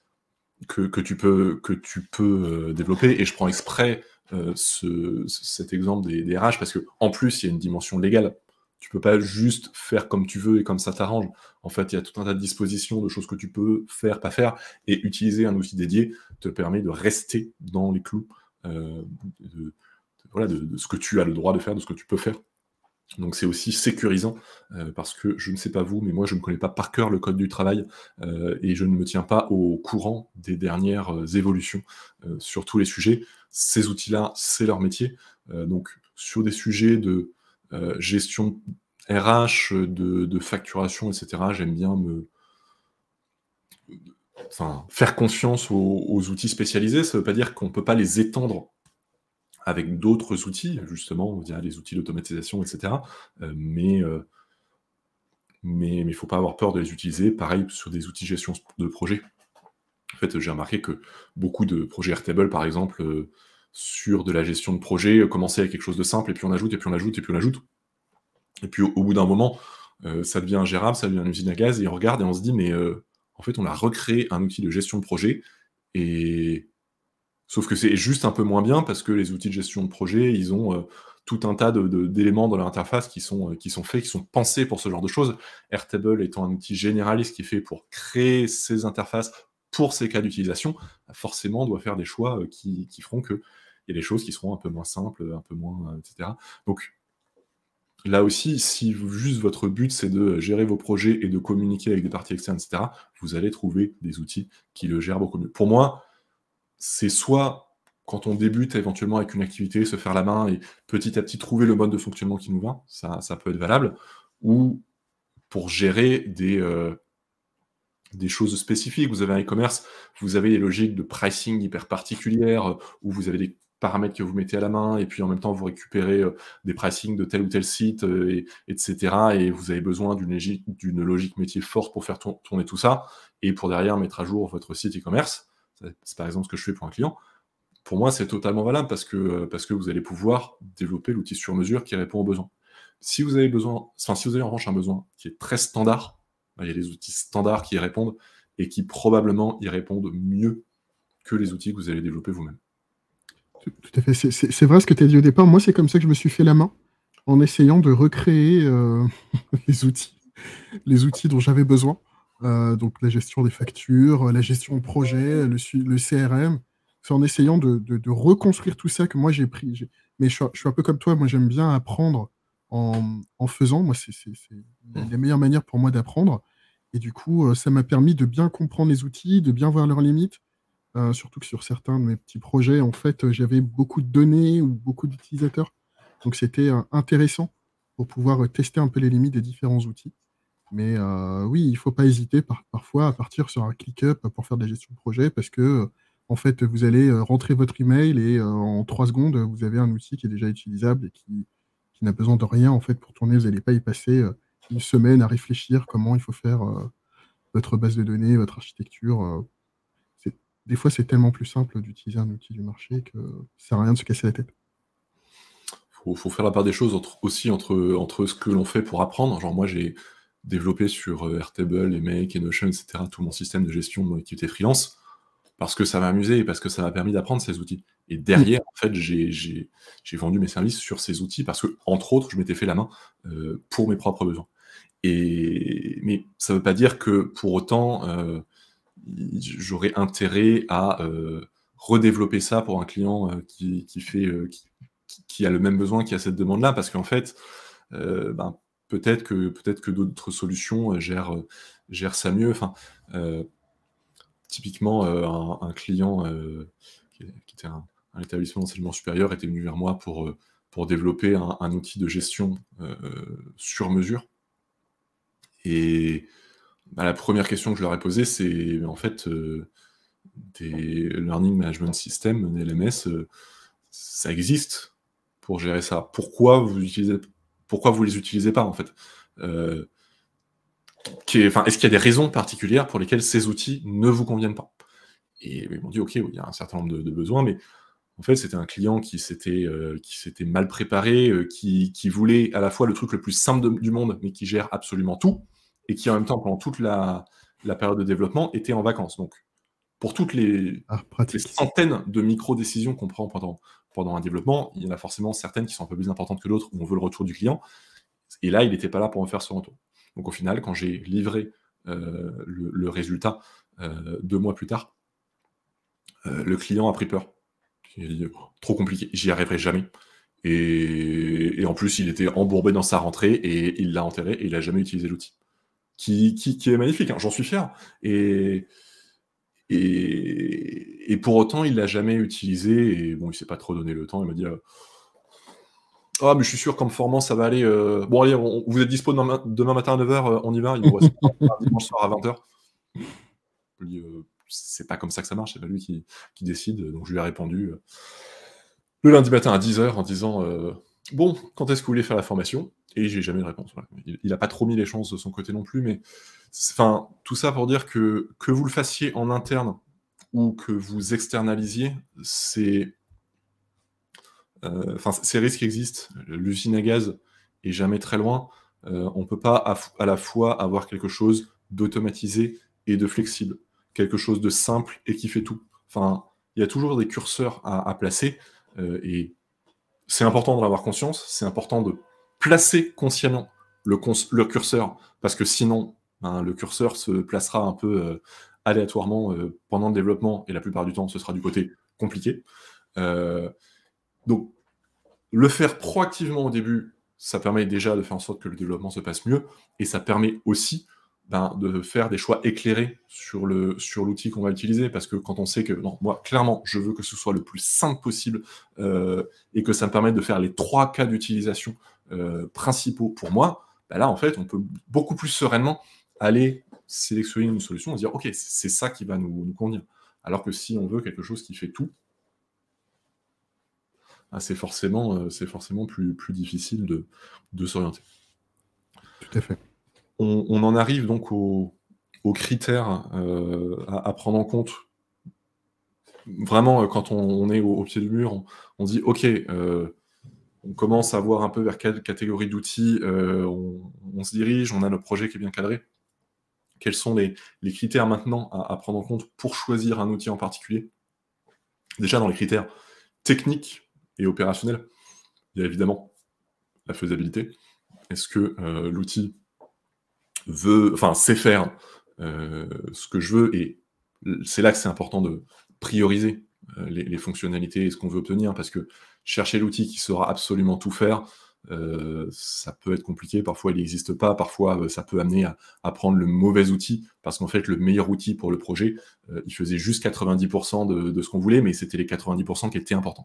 que tu peux développer. Et je prends exprès cet exemple des RH parce qu'en plus, il y a une dimension légale. Tu peux pas juste faire comme tu veux et comme ça t'arrange. En fait, il y a tout un tas de dispositions, de choses que tu peux faire, pas faire, et utiliser un outil dédié te permet de rester dans les clous de ce que tu as le droit de faire, de ce que tu peux faire. Donc c'est aussi sécurisant, parce que je ne sais pas vous, mais moi je ne connais pas par cœur le code du travail, et je ne me tiens pas au courant des dernières, évolutions, sur tous les sujets. Ces outils-là, c'est leur métier, donc sur des sujets de, gestion RH, de facturation et cetera, j'aime bien faire confiance aux outils spécialisés. Ça ne veut pas dire qu'on ne peut pas les étendre avec d'autres outils, justement, via les outils d'automatisation et cetera, mais il faut pas avoir peur de les utiliser. Pareil sur des outils gestion de projet. En fait, j'ai remarqué que beaucoup de projets Airtable, par exemple, sur de la gestion de projet, commençaient avec quelque chose de simple et puis on ajoute et puis on ajoute et puis on ajoute. Et puis au bout d'un moment, ça devient ingérable, ça devient une usine à gaz et on regarde et on se dit: «Mais, en fait, on a recréé un outil de gestion de projet et sauf que c'est juste un peu moins bien parce que les outils de gestion de projet, ils ont, tout un tas d'éléments dans leur interface qui sont faits, qui sont pensés pour ce genre de choses. Airtable étant un outil généraliste qui est fait pour créer ces interfaces pour ces cas d'utilisation, forcément, on doit faire des choix, qui feront qu'il y a des choses qui seront un peu moins simples, un peu moins, et cetera. Donc là aussi, si juste votre but, c'est de gérer vos projets et de communiquer avec des parties externes, et cetera, vous allez trouver des outils qui le gèrent beaucoup mieux. Pour moi, c'est soit quand on débute éventuellement avec une activité, se faire la main et petit à petit trouver le mode de fonctionnement qui nous va, ça peut être valable, ou pour gérer des choses spécifiques. Vous avez un e-commerce, vous avez des logiques de pricing hyper particulières, où vous avez des paramètres que vous mettez à la main et puis en même temps vous récupérez, des pricing de tel ou tel site, etc. Et vous avez besoin d'une logique métier forte pour faire tourner tout ça et pour derrière mettre à jour votre site e-commerce. C'est par exemple ce que je fais pour un client. Pour moi, c'est totalement valable parce que vous allez pouvoir développer l'outil sur mesure qui répond aux besoins. Si vous avez en revanche un besoin qui est très standard, il y a des outils standards qui y répondent et qui probablement y répondent mieux que les outils que vous allez développer vous-même. Tout à fait. C'est vrai ce que tu as dit au départ. Moi, c'est comme ça que je me suis fait la main, en essayant de recréer, les outils les outils dont j'avais besoin. Donc la gestion des factures, la gestion de projet, le CRM. C'est en essayant de reconstruire tout ça que moi j'ai pris mais je suis un peu comme toi, moi j'aime bien apprendre en faisant. Moi, c'est Mmh. la meilleure manière pour moi d'apprendre et du coup, ça m'a permis de bien comprendre les outils, de bien voir leurs limites. Surtout que sur certains de mes petits projets, en fait, j'avais beaucoup de données ou beaucoup d'utilisateurs. Donc c'était, intéressant pour pouvoir, tester un peu les limites des différents outils. Mais, oui, il faut pas hésiter parfois à partir sur un ClickUp pour faire de la gestion de projet parce que, en fait, vous allez, rentrer votre email et en 3 secondes, vous avez un outil qui est déjà utilisable et qui n'a besoin de rien, en fait, pour tourner. Vous allez pas y passer, 1 semaine à réfléchir comment il faut faire, votre base de données, votre architecture, c'est des fois, c'est tellement plus simple d'utiliser un outil du marché que ça sert à rien de se casser la tête. Faut faire la part des choses entre ce que l'on fait pour apprendre. Genre moi, j'ai développé sur, Airtable et Make et Notion et cetera, tout mon système de gestion de mon activité freelance. Parce que ça m'a amusé et parce que ça m'a permis d'apprendre ces outils. Et Mmh. derrière, en fait, j'ai vendu mes services sur ces outils parce que, entre autres, je m'étais fait la main, pour mes propres besoins. Mais ça veut pas dire que pour autant, j'aurais intérêt à, redévelopper ça pour un client, qui a le même besoin, qui a cette demande-là. Parce qu'en fait, ben, peut-être que d'autres solutions gèrent ça mieux. Enfin, typiquement, un client qui était un établissement d'enseignement supérieur était venu vers moi pour développer un outil de gestion sur mesure. Et bah, la première question que je leur ai posée, c'est en fait, des Learning Management System, des LMS, ça existe pour gérer ça. Pourquoi vous les utilisez pas, en fait? Heu, enfin, est-ce qu'il y a des raisons particulières pour lesquelles ces outils ne vous conviennent pas? Et ils m'ont dit: «OK, oui, il y a un certain nombre de besoins», mais en fait, c'était un client qui s'était mal préparé, qui voulait à la fois le truc le plus simple du monde, mais qui gère absolument tout, et qui en même temps, pendant toute la période de développement, était en vacances. Donc pour Ah, toutes les pratique. centaines de micro-décisions qu'on prend pendant un développement, il y en a forcément certaines qui sont un peu plus importantes que d'autres, où on veut le retour du client, et là, il n'était pas là pour me faire ce retour. Donc au final, quand j'ai livré, le résultat, 2 mois plus tard, le client a pris peur. Il a dit: «Trop compliqué, j'y arriverai jamais», et en plus, il était embourbé dans sa rentrée et il l'a enterré et il a jamais utilisé l'outil. Qui est magnifique, hein, j'en suis fier, et pour autant, il l'a jamais utilisé, et bon, il s'est pas trop donné le temps. Il m'a dit: «Ah, mais je suis sûr qu'en me formant, ça va aller, bon allez, vous êtes dispo demain matin à 9h, on y va? Il nous reste un dimanche soir à 20h». Je lui ai dit: «C'est pas comme ça que ça marche, c'est pas lui qui décide», donc je lui ai répondu, le lundi matin à 10h en disant, «Bon, quand est-ce que vous voulez faire la formation?» Et j'ai jamais eu de réponse, voilà. Il a pas trop mis les chances de son côté non plus, mais enfin, tout ça pour dire que vous le fassiez en interne ou que vous externalisiez, enfin, ces risques existent. L'usine à gaz est jamais très loin. On peut pas à la fois avoir quelque chose d'automatisé et de flexible, quelque chose de simple et qui fait tout. Enfin, il y a toujours des curseurs à placer, et c'est important d'en avoir conscience, c'est important de placer consciemment le curseur, parce que sinon, ben, le curseur se placera un peu, aléatoirement, pendant le développement, et la plupart du temps, ce sera du côté compliqué. Heu, donc le faire proactivement au début, ça permet déjà de faire en sorte que le développement se passe mieux, et ça permet aussi, ben, de faire des choix éclairés sur l'outil qu'on va utiliser. Parce que quand on sait que non, moi, clairement, je veux que ce soit le plus simple possible, et que ça me permette de faire les 3 cas d'utilisation, principaux pour moi, bah, là, en fait, on peut beaucoup plus sereinement aller sélectionner une solution et se dire: «OK, c'est ça qui va nous convenir». Alors que si on veut quelque chose qui fait tout, ah, c'est forcément plus difficile de s'orienter. Tout à fait. On en arrive donc aux critères, à prendre en compte. Vraiment, quand on est au pied du mur, on dit: «OK, on commence à voir un peu vers quelle catégorie d'outils, on se dirige, on a notre projet qui est bien cadré». Quels sont les critères maintenant à prendre en compte pour choisir un outil en particulier? Déjà dans les critères techniques et opérationnels, il y a évidemment la faisabilité. Est-ce que, l'outil sait faire, ce que je veux, et c'est là que c'est important de prioriser, les fonctionnalités et ce qu'on veut obtenir, parce que chercher l'outil qui saura absolument tout faire, ça peut être compliqué. Parfois, il n'existe pas. Parfois, ça peut amener à prendre le mauvais outil, parce qu'en fait, le meilleur outil pour le projet, il faisait juste 90 de ce qu'on voulait, mais c'était les 90 qui étaient importants.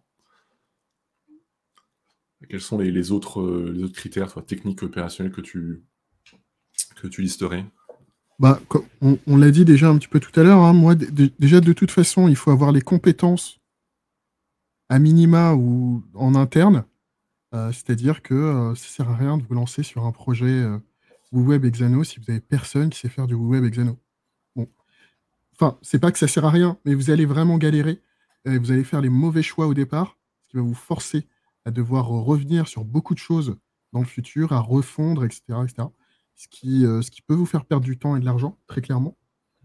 Quels sont les autres critères, toi, techniques, opérationnels, que tu listerais? Bah, on l'a dit déjà un petit peu tout à l'heure, hein, moi, déjà, de toute façon, il faut avoir les compétences à minima ou en interne. C'est-à-dire que, ça sert à rien de vous lancer sur un projet, WooWeb Exano si vous avez personne qui sait faire du WooWeb Exano. Bon, enfin, c'est pas que ça sert à rien, mais vous allez vraiment galérer et vous allez faire les mauvais choix au départ, ce qui va vous forcer à devoir revenir sur beaucoup de choses dans le futur, à refondre, et cetera. Ce qui peut vous faire perdre du temps et de l'argent, très clairement.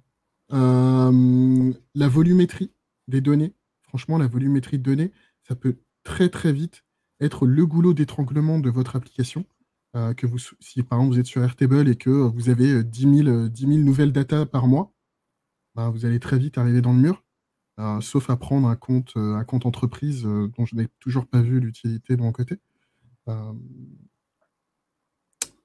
La volumétrie des données, franchement, la volumétrie de données, ça peut très, très vite être le goulot d'étranglement de votre application. Si par exemple vous êtes sur Airtable et que vous avez 10 000 nouvelles data par mois, bah, vous allez très vite arriver dans le mur, sauf à prendre un compte entreprise dont je n'ai toujours pas vu l'utilité de mon côté. Euh,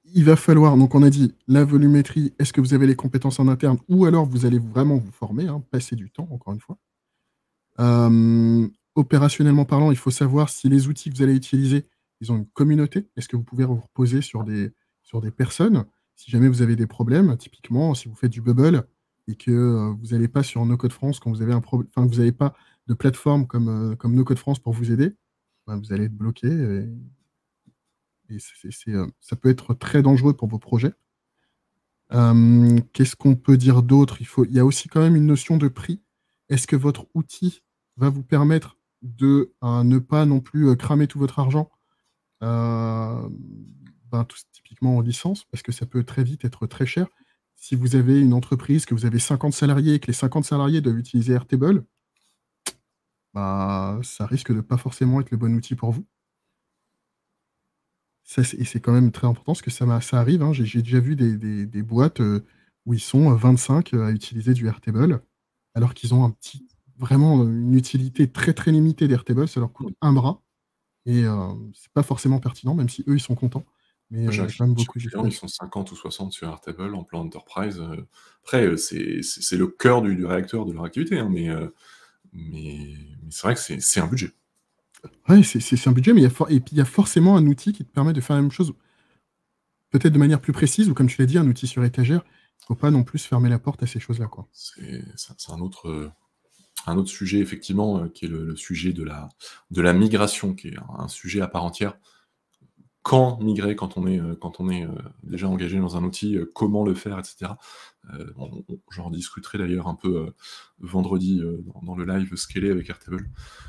il va falloir, donc on a dit la volumétrie, est-ce que vous avez les compétences en interne ou alors vous allez vraiment vous former, hein, passer du temps, encore une fois. Opérationnellement parlant, il faut savoir si les outils que vous allez utiliser, ils ont une communauté. Est-ce que vous pouvez vous reposer sur des personnes? Si jamais vous avez des problèmes, typiquement, si vous faites du Bubble et que vous n'allez pas sur No Code France quand vous avez un problème, enfin, vous n'avez pas de plateforme comme No Code France pour vous aider, ben, vous allez être bloqué et ça peut être très dangereux pour vos projets. Qu'est-ce qu'on peut dire d'autre? Il y a aussi quand même une notion de prix. Est-ce que votre outil va vous permettre de ne pas non plus cramer tout votre argent, typiquement en licence, parce que ça peut très vite être très cher. Si vous avez une entreprise, que vous avez 50 salariés et que les 50 salariés doivent utiliser Airtable, bah, ça risque de pas forcément être le bon outil pour vous. Et c'est quand même très important parce que ça arrive, hein. J'ai déjà vu des boîtes où ils sont 25 à utiliser du Airtable, alors qu'ils ont vraiment une utilité très très limitée d'Airtable, ça leur coûte un bras, et c'est pas forcément pertinent, même si eux ils sont contents. Mais Moi, j'ai il y un a quand même chez beaucoup mes d'use clients, ils sont 50 ou 60 sur Airtable en plan enterprise. Après, c'est le cœur du réacteur de leur activité, hein, mais c'est vrai que c'est un budget. Ouais, c'est un budget, mais et puis il y a forcément un outil qui te permet de faire la même chose, peut-être de manière plus précise, ou comme tu l'as dit, un outil sur étagère. Il ne faut pas non plus fermer la porte à ces choses-là, quoi. C'est un autre sujet, effectivement, qui est le sujet de la migration, qui est un sujet à part entière. Quand migrer, quand on est déjà engagé dans un outil, comment le faire, et cetera. J'en discuterai d'ailleurs un peu vendredi dans le live Scalé avec Airtable.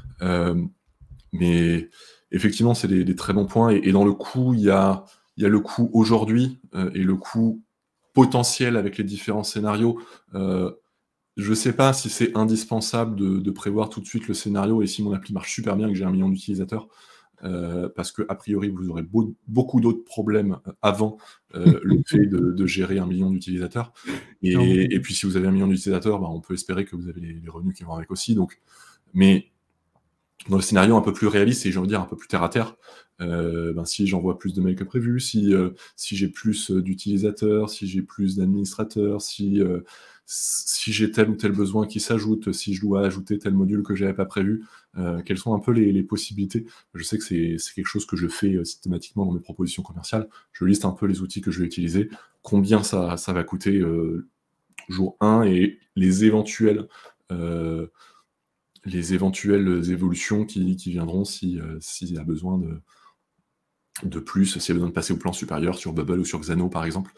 Mais effectivement, c'est des très bons points. Et dans le coût, il y a le coût aujourd'hui et le coût potentiel avec les différents scénarios. Je sais pas si c'est indispensable de prévoir tout de suite le scénario et si mon appli marche super bien et que j'ai 1 million d'utilisateurs, parce qu'a priori, vous aurez beaucoup d'autres problèmes avant le fait de gérer 1 million d'utilisateurs. Clairement. Et puis, si vous avez 1 million d'utilisateurs, bah, on peut espérer que vous avez les revenus qui vont avec aussi. Donc, mais dans le scénario un peu plus réaliste et j'ai envie de dire un peu plus terre à terre, ben, si j'envoie plus de mails que prévu, si j'ai plus d'utilisateurs, si j'ai plus d'administrateurs, si j'ai tel ou tel besoin qui s'ajoute, si je dois ajouter tel module que j'avais pas prévu, quelles sont un peu les possibilités? Je sais que c'est quelque chose que je fais systématiquement dans mes propositions commerciales. Je liste un peu les outils que je vais utiliser, combien ça va coûter jour 1 et les éventuelles évolutions qui viendront s'il y a besoin de plus, s'il y a besoin de passer au plan supérieur sur Bubble ou sur Xano, par exemple.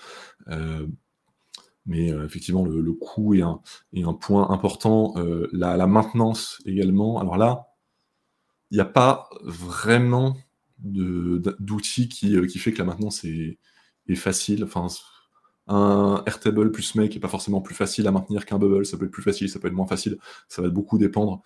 Mais effectivement, le coût est un point important. La maintenance également. Alors là, il n'y a pas vraiment d'outil qui fait que la maintenance est facile. Enfin, un Airtable plus Make n'est pas forcément plus facile à maintenir qu'un Bubble. Ça peut être plus facile, ça peut être moins facile. Ça va beaucoup dépendre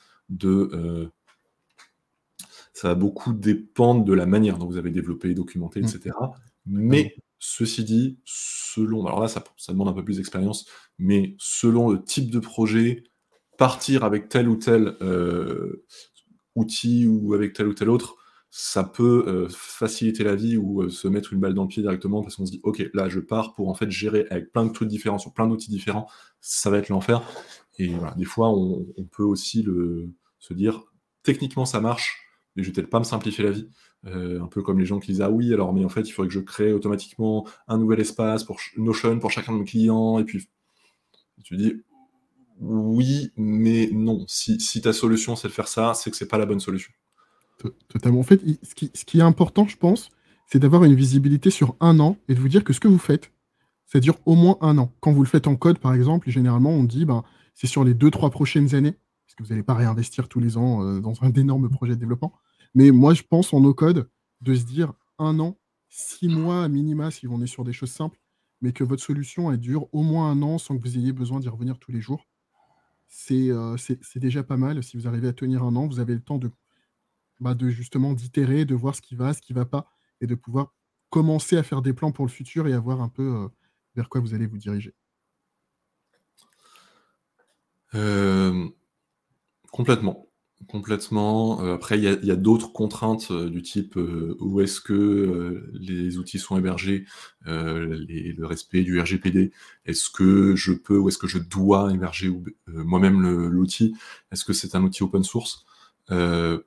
de la manière dont vous avez développé, documenté, etc. Mais ceci dit, alors là, ça demande un peu plus d'expérience, mais selon le type de projet, partir avec tel ou tel outil ou avec tel ou tel autre, ça peut faciliter la vie ou se mettre une balle dans le pied directement parce qu'on se dit, ok, là, je pars pour en fait gérer avec plein de trucs différents, sur plein d'outils différents, ça va être l'enfer. Et voilà, des fois, on peut aussi se dire, techniquement, ça marche, mais je vais peut-être pas me simplifier la vie. Un peu comme les gens qui disent, ah oui, alors, mais en fait, il faudrait que je crée automatiquement un nouvel espace pour Notion pour chacun de mes clients, et puis tu dis, oui, mais non. Si ta solution, c'est de faire ça, c'est que c'est pas la bonne solution. Totalement. En fait, ce qui est important, je pense, c'est d'avoir une visibilité sur 1 an et de vous dire que ce que vous faites, ça dure au moins 1 an. Quand vous le faites en code, par exemple, généralement, on dit, ben, c'est sur les 2-3 prochaines années, parce que vous n'allez pas réinvestir tous les ans dans un énorme projet de développement. Mais moi, je pense en no-code de se dire 1 an, 6 mois à minima si on est sur des choses simples, mais que votre solution, elle dure au moins 1 an sans que vous ayez besoin d'y revenir tous les jours. C'est déjà pas mal. Si vous arrivez à tenir 1 an, vous avez le temps de justement d'itérer, de voir ce qui va pas, et de pouvoir commencer à faire des plans pour le futur et à voir un peu vers quoi vous allez vous diriger. Complètement. Complètement. Après, il y a d'autres contraintes, du type, où est-ce que, les outils sont hébergés, le respect du RGPD. Est-ce que je peux ou est-ce que je dois héberger moi-même l'outil? Est-ce que c'est un outil open source? Heu,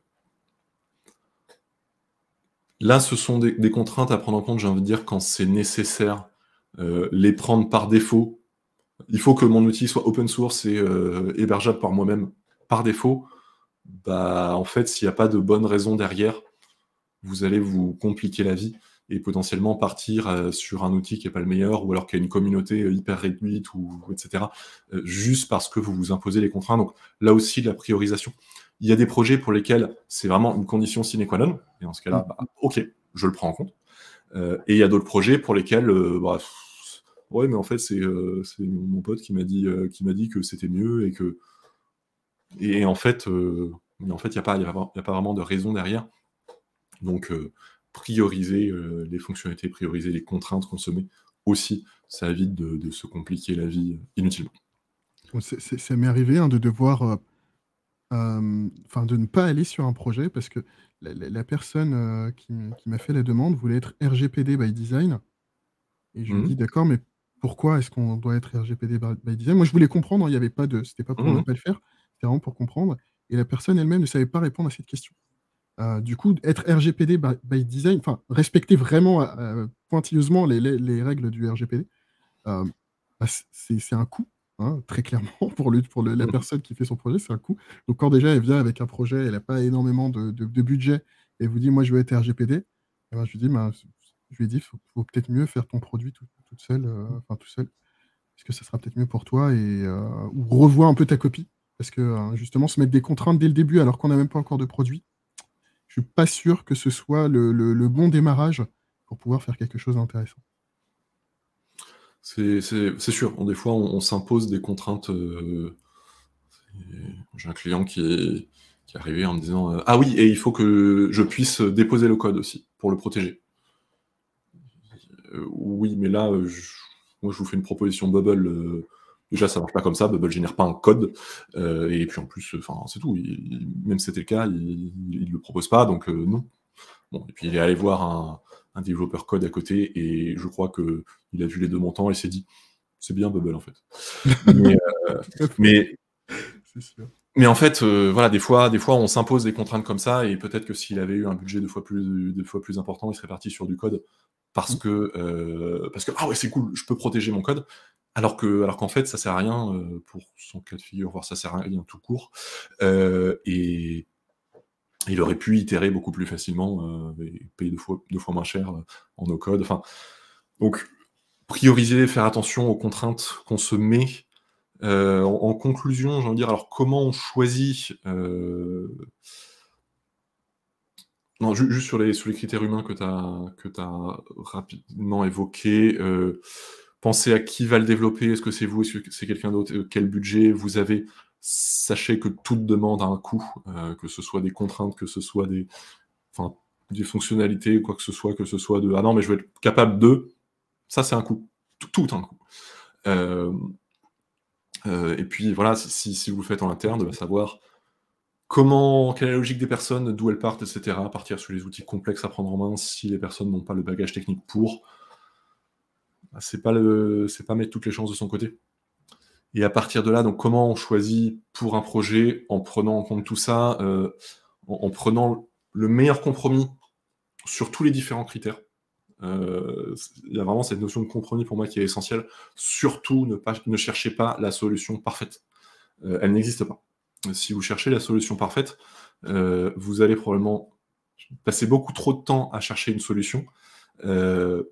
Là, ce sont des contraintes à prendre en compte, j'ai envie de dire, quand c'est nécessaire, les prendre par défaut. Il faut que mon outil soit open source et hébergeable par moi-même par défaut. Bah, en fait, s'il y a pas de bonne raison derrière, vous allez vous compliquer la vie et potentiellement partir, sur un outil qui est pas le meilleur ou alors qui a une communauté, hyper réduite ou et cetera, juste parce que vous vous imposez les contraintes. Donc là aussi, la priorisation. Il y a des projets pour lesquels c'est vraiment une condition sine qua non et dans ce cas-là, bah, OK, je le prends en compte. Et il y a d'autres projets pour lesquels, bah, ouais, mais en fait, c'est mon pote qui m'a dit que c'était mieux et en fait, il y a pas vraiment de raison derrière. Donc, prioriser, les fonctionnalités, prioriser les contraintes qu'on se met aussi, ça évite de se compliquer la vie, inutilement. Bon, ça m'est arrivé, hein, de devoir, enfin, de ne pas aller sur un projet parce que la personne, qui m'a fait la demande voulait être RGPD by design et je lui ai Mmh dit: mh. «D'accord, mais pourquoi est-ce qu'on doit être RGPD by design?» Moi, je voulais comprendre, hein, il y avait pas de c'était pas pour ne Mmh pas le faire, c'était vraiment pour comprendre et la personne elle-même ne savait pas répondre à cette question. Du coup, être RGPD by design, enfin, respecter vraiment, pointilleusement les règles du RGPD, hem, bah, c'est un coût, hein, très clairement pour la Mmh. personne qui fait son projet, c'est un coût. Donc quand déjà elle vient avec un projet, elle a pas énormément de budget et elle vous dit: «Moi, je veux être RGPD», et ben, je lui dis: «Ben, je lui ai dit: «Faut peut-être mieux faire ton produit toute seule, enfin tout seul, parce que ça sera peut-être mieux pour toi et ou revois un peu ta copie». Parce que, justement se mettre des contraintes dès le début alors qu'on a même pas encore de produit, je suis pas sûr que ce soit le bon démarrage pour pouvoir faire quelque chose d'intéressant. C'est sûr, bon, des fois, on s'impose des contraintes, j'ai un client qui est arrivé en me disant, «Ah oui et il faut que je puisse, déposer le code aussi, pour le protéger». Oui, mais là, moi, je vous fais une proposition Bubble, déjà, ça marche pas comme ça. Bubble génère pas un code, et puis en plus, enfin, c'est tout. Même si c'était le cas, il le propose pas, donc non. Bon et puis il est allé voir un développeur code à côté et je crois qu'il a vu les 2 montants et il s'est dit: «C'est bien Bubble, en fait». Mais mais C'est sûr. mais en fait, voilà, des fois, on s'impose des contraintes comme ça et peut-être que s'il avait eu un budget 2 fois plus important, il serait parti sur du code Mmh. parce que: «Ah ouais, c'est cool, je peux protéger mon code». Alors qu'en fait, ça sert à rien, pour son cas de figure, voire ça sert à rien tout court, et il aurait pu itérer beaucoup plus facilement, et payer 2 fois moins cher, en no code. Enfin, donc prioriser, faire attention aux contraintes qu'on se met. En conclusion, j'ai envie de dire, alors comment on choisit, non, juste sur les critères humains que tu as rapidement évoqués, pensez à qui va le développer. Est-ce que c'est vous? Est-ce que c'est quelqu'un d'autre? Quel budget vous avez? Sachez que toute demande a un coût, que ce soit des contraintes, que ce soit enfin, des fonctionnalités, quoi que ce soit de: «Ah non, mais je veux être capable de», ça c'est un coût. Tout a un coût. Hem, et puis voilà, si vous le faites en interne, bah, savoir quelle est la logique des personnes, d'où elles partent et cetera, partir sur les outils complexes à prendre en main si les personnes n'ont pas le bagage technique pour, bah, c'est pas mettre toutes les chances de son côté. Et à partir de là, donc comment on choisit pour un projet? En prenant en compte tout ça, en prenant le meilleur compromis sur tous les différents critères. Il y a vraiment cette notion de compromis pour moi qui est essentielle. Surtout ne cherchez pas la solution parfaite. Elle n'existe pas. Si vous cherchez la solution parfaite, vous allez probablement passer beaucoup trop de temps à chercher une solution, heu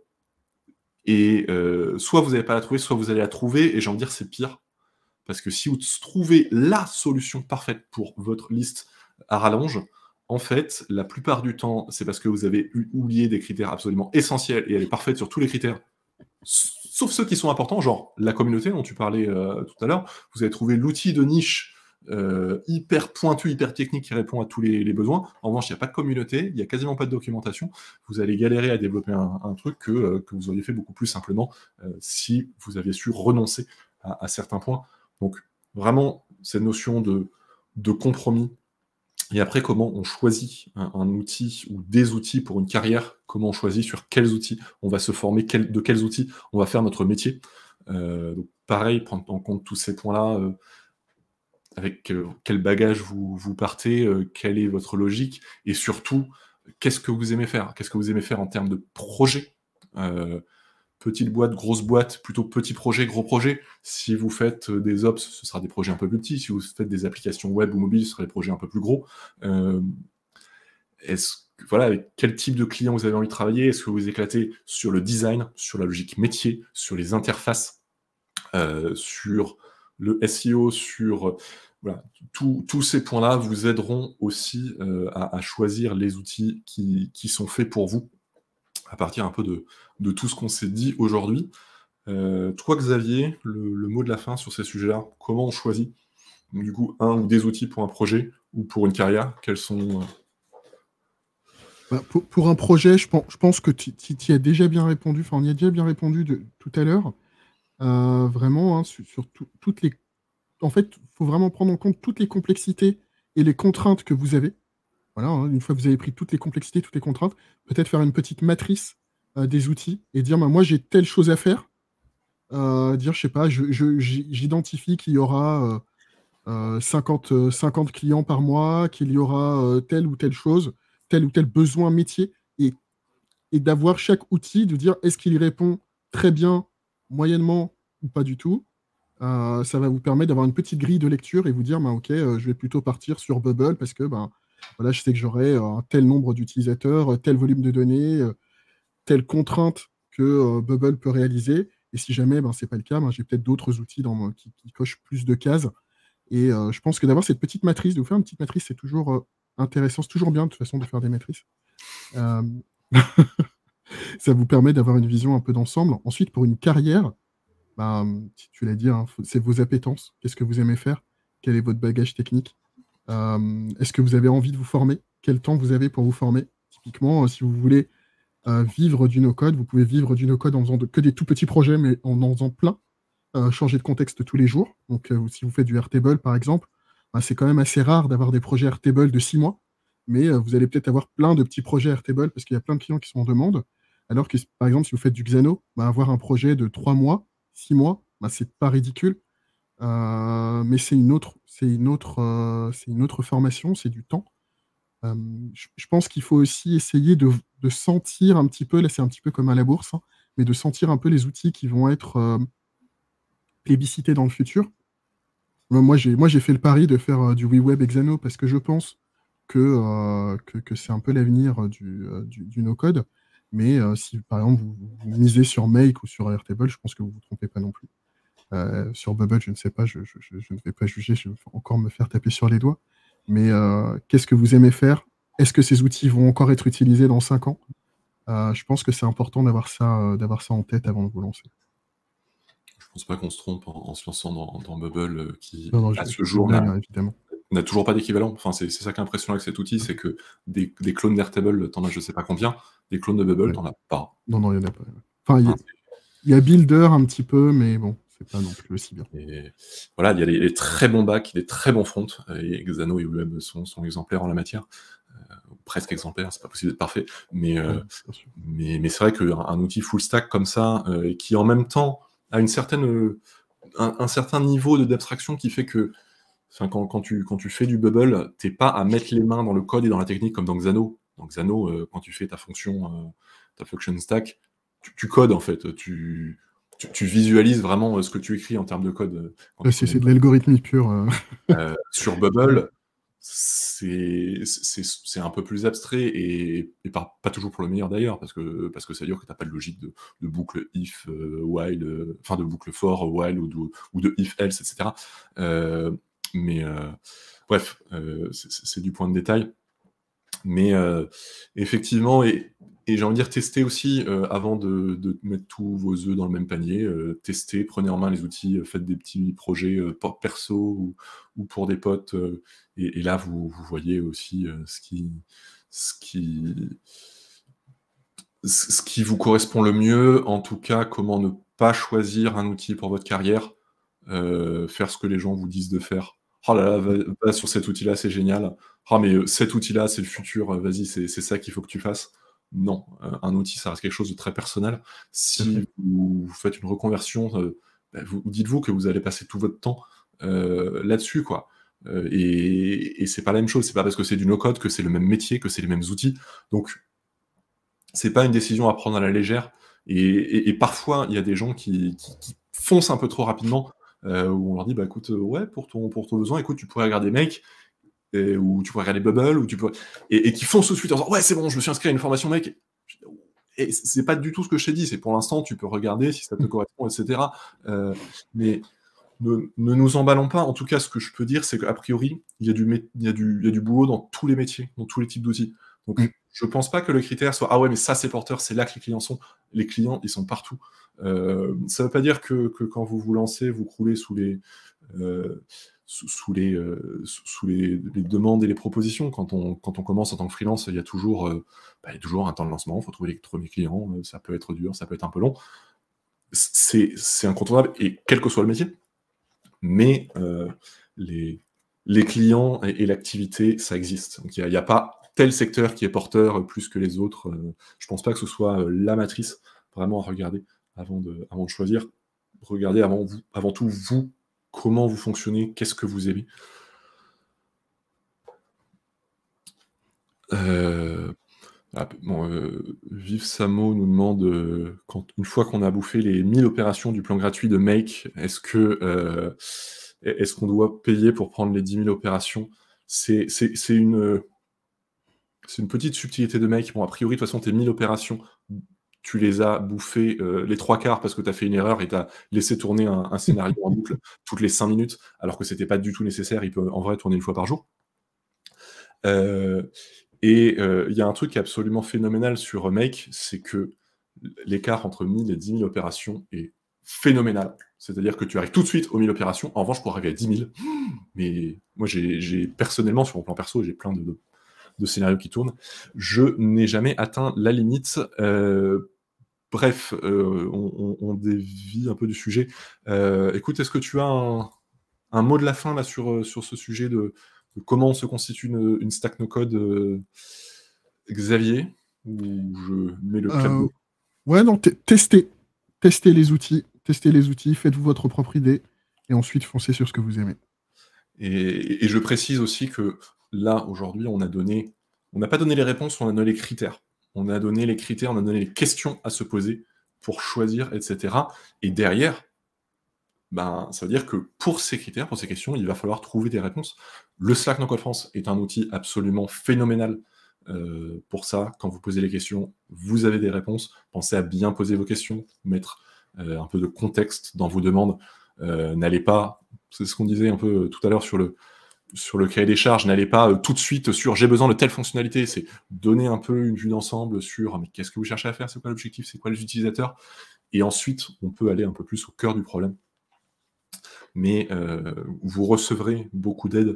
soit vous n'allez pas la trouver, soit vous allez la trouver et j'ai envie de dire c'est pire. Parce que si vous trouvez la solution parfaite pour votre liste à rallonge, en fait, la plupart du temps, c'est parce que vous avez oublié des critères absolument essentiels et elle est parfaite sur tous les critères, sauf ceux qui sont importants, genre la communauté dont tu parlais, tout à l'heure. Vous avez trouvé l'outil de niche, hyper pointu, hyper technique qui répond à tous les besoins. En revanche, il y a pas de communauté, il y a quasiment pas de documentation. Vous allez galérer à développer un truc que vous auriez fait beaucoup plus simplement, si vous aviez su renoncer à certains points. Donc vraiment, cette notion de compromis, Et après, comment on choisit un outil ou des outils pour une carrière? Comment on choisit sur quels outils on va se former? De quels outils on va faire notre métier? Donc pareil, prendre en compte tous ces points-là, avec, quel bagage vous partez, quelle est votre logique? Et surtout, qu'est-ce que vous aimez faire? Qu'est-ce que vous aimez faire en termes de projet? Heu, Petite boîte, grosse boîte, plutôt petit projet, gros projet? Si vous faites, des ops, ce sera des projets un peu plus petits. Si vous faites des applications web ou mobiles, ce sera des projets un peu plus gros. Hem, est-ce que voilà, avec quel type de client vous avez envie de travailler? Est-ce que vous vous éclatez sur le design, sur la logique métier, sur les interfaces? Sur le SEO, sur, voilà, tous ces points-là vous aideront aussi, à choisir les outils qui sont faits pour vous, à partir un peu de tout ce qu'on s'est dit aujourd'hui. Toi Xavier, le mot de la fin sur ces sujets-là, comment on choisit, du coup, un ou des outils pour un projet ou pour une carrière? Quels sont, Bah, pour un projet, je pense que tu y as déjà bien répondu, enfin, on y a déjà bien répondu tout à l'heure. Vraiment, hein, sur toutes les... En fait, il faut vraiment prendre en compte toutes les complexités et les contraintes que vous avez. Voilà, hein, une fois que vous avez pris toutes les complexités, toutes les contraintes, peut-être faire une petite matrice des outils et dire, bah, moi, j'ai telle chose à faire. Dire, je sais pas, j'identifie qu'il y aura 50 clients par mois, qu'il y aura telle ou telle chose, tel ou tel besoin métier, et, et d'avoir chaque outil, de dire est-ce qu'il y répond très bien, moyennement ou pas du tout. Ça va vous permettre d'avoir une petite grille de lecture et vous dire, ben, ok, je vais plutôt partir sur Bubble parce que ben, voilà, je sais que j'aurai un tel nombre d'utilisateurs, tel volume de données, telle contrainte que Bubble peut réaliser. Et si jamais ben, ce n'est pas le cas, ben, j'ai peut-être d'autres outils qui cochent plus de cases. Et je pense que d'avoir cette petite matrice, de vous faire une petite matrice, c'est toujours intéressant. C'est toujours bien, de toute façon, de faire des matrices. Euh, Ça vous permet d'avoir une vision un peu d'ensemble. Ensuite, pour une carrière, bah, tu l'as dit, hein, c'est vos appétences. Qu'est-ce que vous aimez faire? Quel est votre bagage technique? Est-ce que vous avez envie de vous former? Quel temps vous avez pour vous former? Typiquement, si vous voulez vivre du no-code, vous pouvez vivre du no-code en faisant que des tout petits projets, mais en faisant plein. Changer de contexte tous les jours. Donc, si vous faites du Airtable, par exemple, bah, c'est quand même assez rare d'avoir des projets Airtable de 6 mois, mais vous allez peut-être avoir plein de petits projets Airtable parce qu'il y a plein de clients qui sont en demande. Alors que, par exemple, si vous faites du Xano, bah, avoir un projet de 3 mois, 6 mois, bah, c'est pas ridicule. Mais c'est une autre formation, c'est du temps. Euh, je pense qu'il faut aussi essayer de sentir un petit peu, là c'est un petit peu comme à la bourse, hein, mais de sentir un peu les outils qui vont être plébiscités dans le futur. Moi, j'ai fait le pari de faire du WeWeb Exano parce que je pense que c'est un peu l'avenir du no-code. Mais si, par exemple, vous misez sur Make ou sur Airtable, je pense que vous ne vous trompez pas non plus. Sur Bubble, je ne sais pas, je ne vais pas juger, je vais encore me faire taper sur les doigts. Mais qu'est-ce que vous aimez faire? Est-ce que ces outils vont encore être utilisés dans 5 ans? Je pense que c'est important d'avoir ça en tête avant de vous lancer. je pense pas qu'on se trompe en se lançant dans Bubble, qui, Non, non, à ce je jour, blague, hein, évidemment. n'a toujours pas d'équivalent. Enfin, c'est ça qui est impressionnant avec cet outil, c'est que des clones d'Airtable, t'en as je sais pas combien, des clones de Bubble, Ouais. t'en as pas. Non, non, il n'y en a pas. Enfin, Hein, il y a Builder un petit peu, mais bon, c'est pas non plus aussi bien. et voilà, il y a des très bons backs, des très bons fronts, et Xano et Web sont exemplaires en la matière, ou presque exemplaires, c'est pas possible d'être parfait, mais, Ouais, bien sûr. mais c'est vrai qu'un outil full stack comme ça, et qui en même temps a une certaine, un certain niveau d'abstraction qui fait que, enfin, quand tu fais du Bubble, t'es pas à mettre les mains dans le code et dans la technique comme dans Xano. Dans Xano, quand tu fais ta fonction, ta function stack, tu codes en fait, tu visualises vraiment ce que tu écris en termes de code, quand tu connais C'est le de code. l'algorithmique pure. Sur Ouais. Bubble, c'est un peu plus abstrait et pas toujours pour le meilleur d'ailleurs, parce que ça veut dire que tu n'as pas de logique de boucle if, while, enfin de boucle for, while ou de if else, etc. Mais bref, c'est du point de détail. Mais effectivement, et j'ai envie de dire tester aussi avant de mettre tous vos œufs dans le même panier. Testez, prenez en main les outils, faites des petits projets perso ou pour des potes. Et là, vous voyez aussi ce qui, ce qui vous correspond le mieux. En tout cas, comment ne pas choisir un outil pour votre carrière. Faire ce que les gens vous disent de faire Oh là là, va sur cet outil-là, c'est génial. Ah mais cet outil-là, c'est le futur, vas-y, c'est ça qu'il faut que tu fasses. Non, un outil, ça reste quelque chose de très personnel. Tout à fait. Si vous faites une reconversion, vous dites-vous que vous allez passer tout votre temps, là-dessus, quoi. Et c'est pas la même chose. C'est pas parce que c'est du no-code que c'est le même métier, que c'est les mêmes outils. Donc c'est pas une décision à prendre à la légère et parfois, il y a des gens qui foncent un peu trop rapidement, où on leur dit: «Bah, écoute, ouais, pour ton besoin, écoute, tu pourrais regarder Make ou tu pourrais regarder Bubble ou tu pourrais» et qui foncent tout de suite en disant: «Ouais, c'est bon, je me suis inscrit à une formation Make» et c'est pas du tout ce que je t'ai dit, c'est pour l'instant, tu peux regarder si ça te correspond et cetera, mais ne nous emballons pas. En tout cas, ce que je peux dire, c'est qu'a priori, il y a du boulot dans tous les métiers, dans tous les types d'outils. Mmh. Donc, je pense pas que le critère soit: «Ah ouais, mais ça, c'est porteur, c'est là que les clients sont». Les clients, ils sont partout. Ça veut pas dire que quand vous vous lancez, vous croulez heu, sous les demandes et les propositions. Quand on commence en tant que freelance, il y a toujours un temps de lancement, il faut trouver les premiers clients, ça peut être dur, ça peut être un peu long. C'est incontournable et quel que soit le métier. Mais les les clients et l'activité, ça existe. Donc il y a pas tel secteur qui est porteur, plus que les autres, je pense pas que ce soit, la matrice vraiment à regarder avant de choisir. Regardez avant tout vous, comment vous fonctionnez, qu'est-ce que vous aimez? Heu, bon, Vive Samo nous demande, quand une fois qu'on a bouffé les 1000 opérations du plan gratuit de Make, est-ce qu'on doit payer pour prendre les 10 000 opérations? C'est c'est c'est une, heu, c'est une petite subtilité de Make. Bon, a priori, de toute façon, tes 1000 opérations, tu les as bouffées, les 3/4 parce que tu as fait une erreur et tu as laissé tourner un scénario en boucle toutes les 5 minutes, alors que c'était pas du tout nécessaire. Il peut en vrai tourner une fois par jour. Heu il y a un truc qui est absolument phénoménal sur Make, c'est que l'écart entre 1000 et 10 000 opérations est phénoménal. C'est-à-dire que tu arrives tout de suite aux 1000 opérations. En revanche, pour arriver à 10 000, mais moi, j'ai personnellement, sur mon plan perso, j'ai plein de scénarios qui tournent. Je n'ai jamais atteint la limite. Bref, on dévie un peu du sujet. Écoute, est-ce que tu as un mot de la fin là sur ce sujet de comment se constitue une stack no code, Xavier? Ou je mets le clap de Heu, ouais, non, testez. Testez les outils, faites-vous votre propre idée et ensuite foncez sur ce que vous aimez. et je précise aussi que là, aujourd'hui, on n'a pas donné les réponses, on a donné les critères. On a donné les critères, on a donné les questions à se poser pour choisir et cetera et derrière, ben, ça veut dire que pour ces critères, pour ces questions, il va falloir trouver des réponses. Le Slack No Code France est un outil absolument phénoménal, pour ça. Quand vous posez les questions, vous avez des réponses. Pensez à bien poser vos questions, mettre, un peu de contexte dans vos demandes. N'allez pas c'est ce qu'on disait un peu, tout à l'heure sur le cahier des charges, n'allez pas, tout de suite sur: «J'ai besoin de telle fonctionnalité». C'est donner un peu une vue d'ensemble sur: «Mais qu'est-ce que vous cherchez à faire? C'est quoi l'objectif? C'est quoi les utilisateurs?» et ensuite, on peut aller un peu plus au cœur du problème. Mais vous recevrez beaucoup d'aide,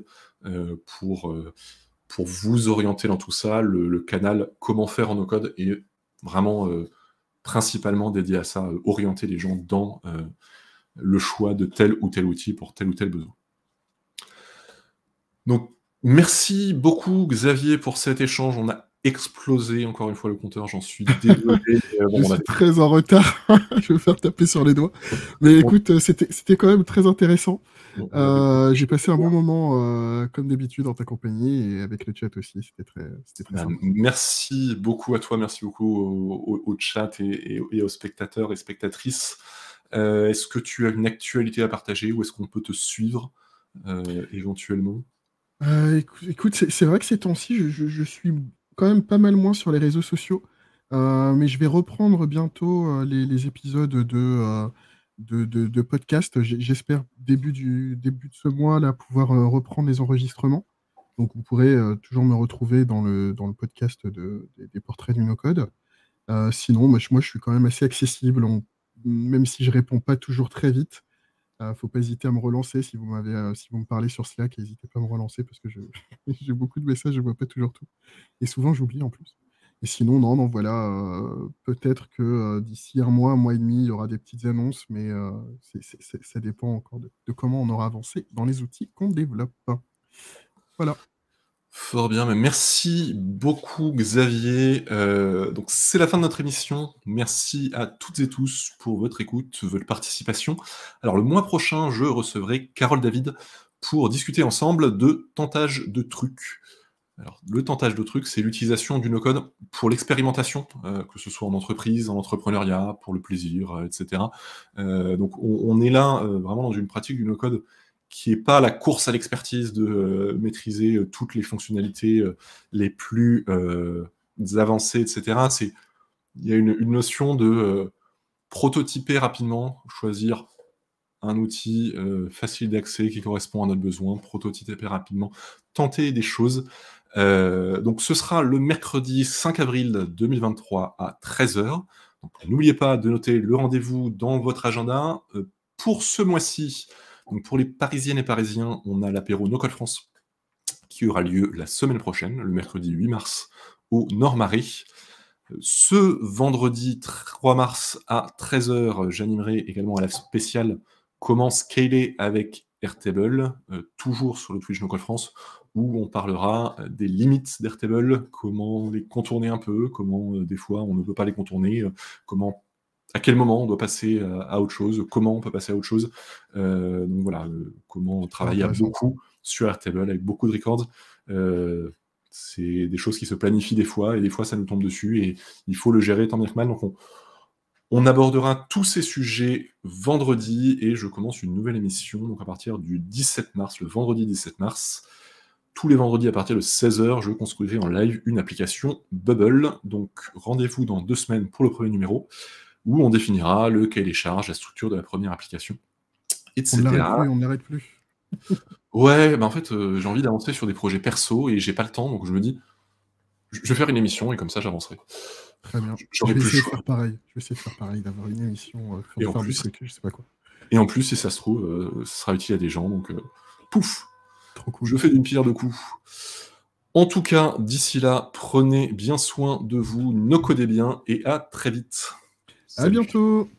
pour vous orienter dans tout ça. Le canal «Comment faire en no code» est vraiment, principalement dédié à ça, orienter les gens dans, le choix de tel ou tel outil pour tel ou tel besoin. Donc merci beaucoup Xavier pour cet échange. On a explosé encore une fois le compteur, j'en suis désolé, Je bon on a suis très en retard, je vais me faire taper sur les doigts. Mais écoute, c'était quand même très intéressant. on avait J'ai passé un bon moment, comme d'habitude en ta compagnie et avec le chat aussi, c'était très bah, sympa. merci beaucoup à toi, merci beaucoup au chat et aux spectateurs et spectatrices. Est-ce que tu as une actualité à partager? Où est-ce qu'on peut te suivre, éventuellement? Écoute, c'est vrai que ces temps-ci, je suis quand même pas mal moins sur les réseaux sociaux, mais je vais reprendre bientôt, les épisodes de podcast. J'espère début de ce mois là, pouvoir, reprendre les enregistrements. Donc vous pourrez, toujours me retrouver dans le podcast des portraits du no-code. Sinon, moi je suis quand même assez accessible, même si je réponds pas toujours très vite. Faut pas hésiter à me relancer si vous me parlez sur Slack, n'hésitez pas à me relancer parce que je j'ai beaucoup de messages, je vois pas toujours tout et souvent j'oublie en plus. Et sinon, non, non, voilà, peut-être que d'ici un mois et demi, il y aura des petites annonces, mais ça dépend encore de comment on aura avancé dans les outils qu'on développe. Voilà. Fort bien, mais merci beaucoup Xavier. Donc c'est la fin de notre émission. Merci à toutes et tous pour votre écoute, votre participation. Alors le mois prochain, je recevrai Carole David pour discuter ensemble de tentage de trucs. Alors le tentage de trucs, c'est l'utilisation du no-code pour l'expérimentation, que ce soit en entreprise, en entrepreneuriat, pour le plaisir, et cetera. Donc on est là, vraiment dans une pratique du no-code qui est pas la course à l'expertise de, maîtriser, toutes les fonctionnalités, les plus, avancées et cetera. Il y a une notion de, prototyper rapidement, choisir un outil, facile d'accès qui correspond à notre besoin, prototyper rapidement, tenter des choses. Donc ce sera le mercredi 5 avril 2023 à 13h. Donc n'oubliez pas de noter le rendez-vous dans votre agenda. Pour ce mois-ci, donc pour les Parisiennes et Parisiens, on a l'apéro No Code France qui aura lieu la semaine prochaine, le mercredi 8 mars, au Nord-Marais. Ce vendredi 3 mars à 13h, j'animerai également un live spécial Comment scaler avec Airtable, toujours sur le Twitch No Code France, où on parlera des limites d'Airtable, comment les contourner un peu, comment des fois on ne peut pas les contourner, à quel moment on doit passer à autre chose, comment on peut passer à autre chose. Donc voilà, comment travailler à beaucoup sur Airtable avec beaucoup de records. C'est des choses qui se planifient des fois, et des fois ça nous tombe dessus, et il faut le gérer tant bien que mal. Donc on abordera tous ces sujets vendredi, et je commence une nouvelle émission donc à partir du 17 mars, le vendredi 17 mars. Tous les vendredis à partir de 16h, je construirai en live une application Bubble. Donc rendez-vous dans 2 semaines pour le premier numéro, où on définira le cahier des charges, la structure de la première application, etc. On ne l'arrête plus. Ouais, bah en fait, j'ai envie d'avancer sur des projets perso et j'ai pas le temps, donc je me dis: «Je vais faire une émission et comme ça j'avancerai». Très bien. J'aurai plus le choix. Je vais essayer de faire pareil, d'avoir une émission, Et pour en faire des plus trucs, je sais pas quoi. et en plus, si ça se trouve, ce sera utile à des gens, donc pouf! Trop cool. Je fais d'une pierre deux coups. En tout cas, d'ici là, prenez bien soin de vous, no codez bien et à très vite. À Salut. bientôt!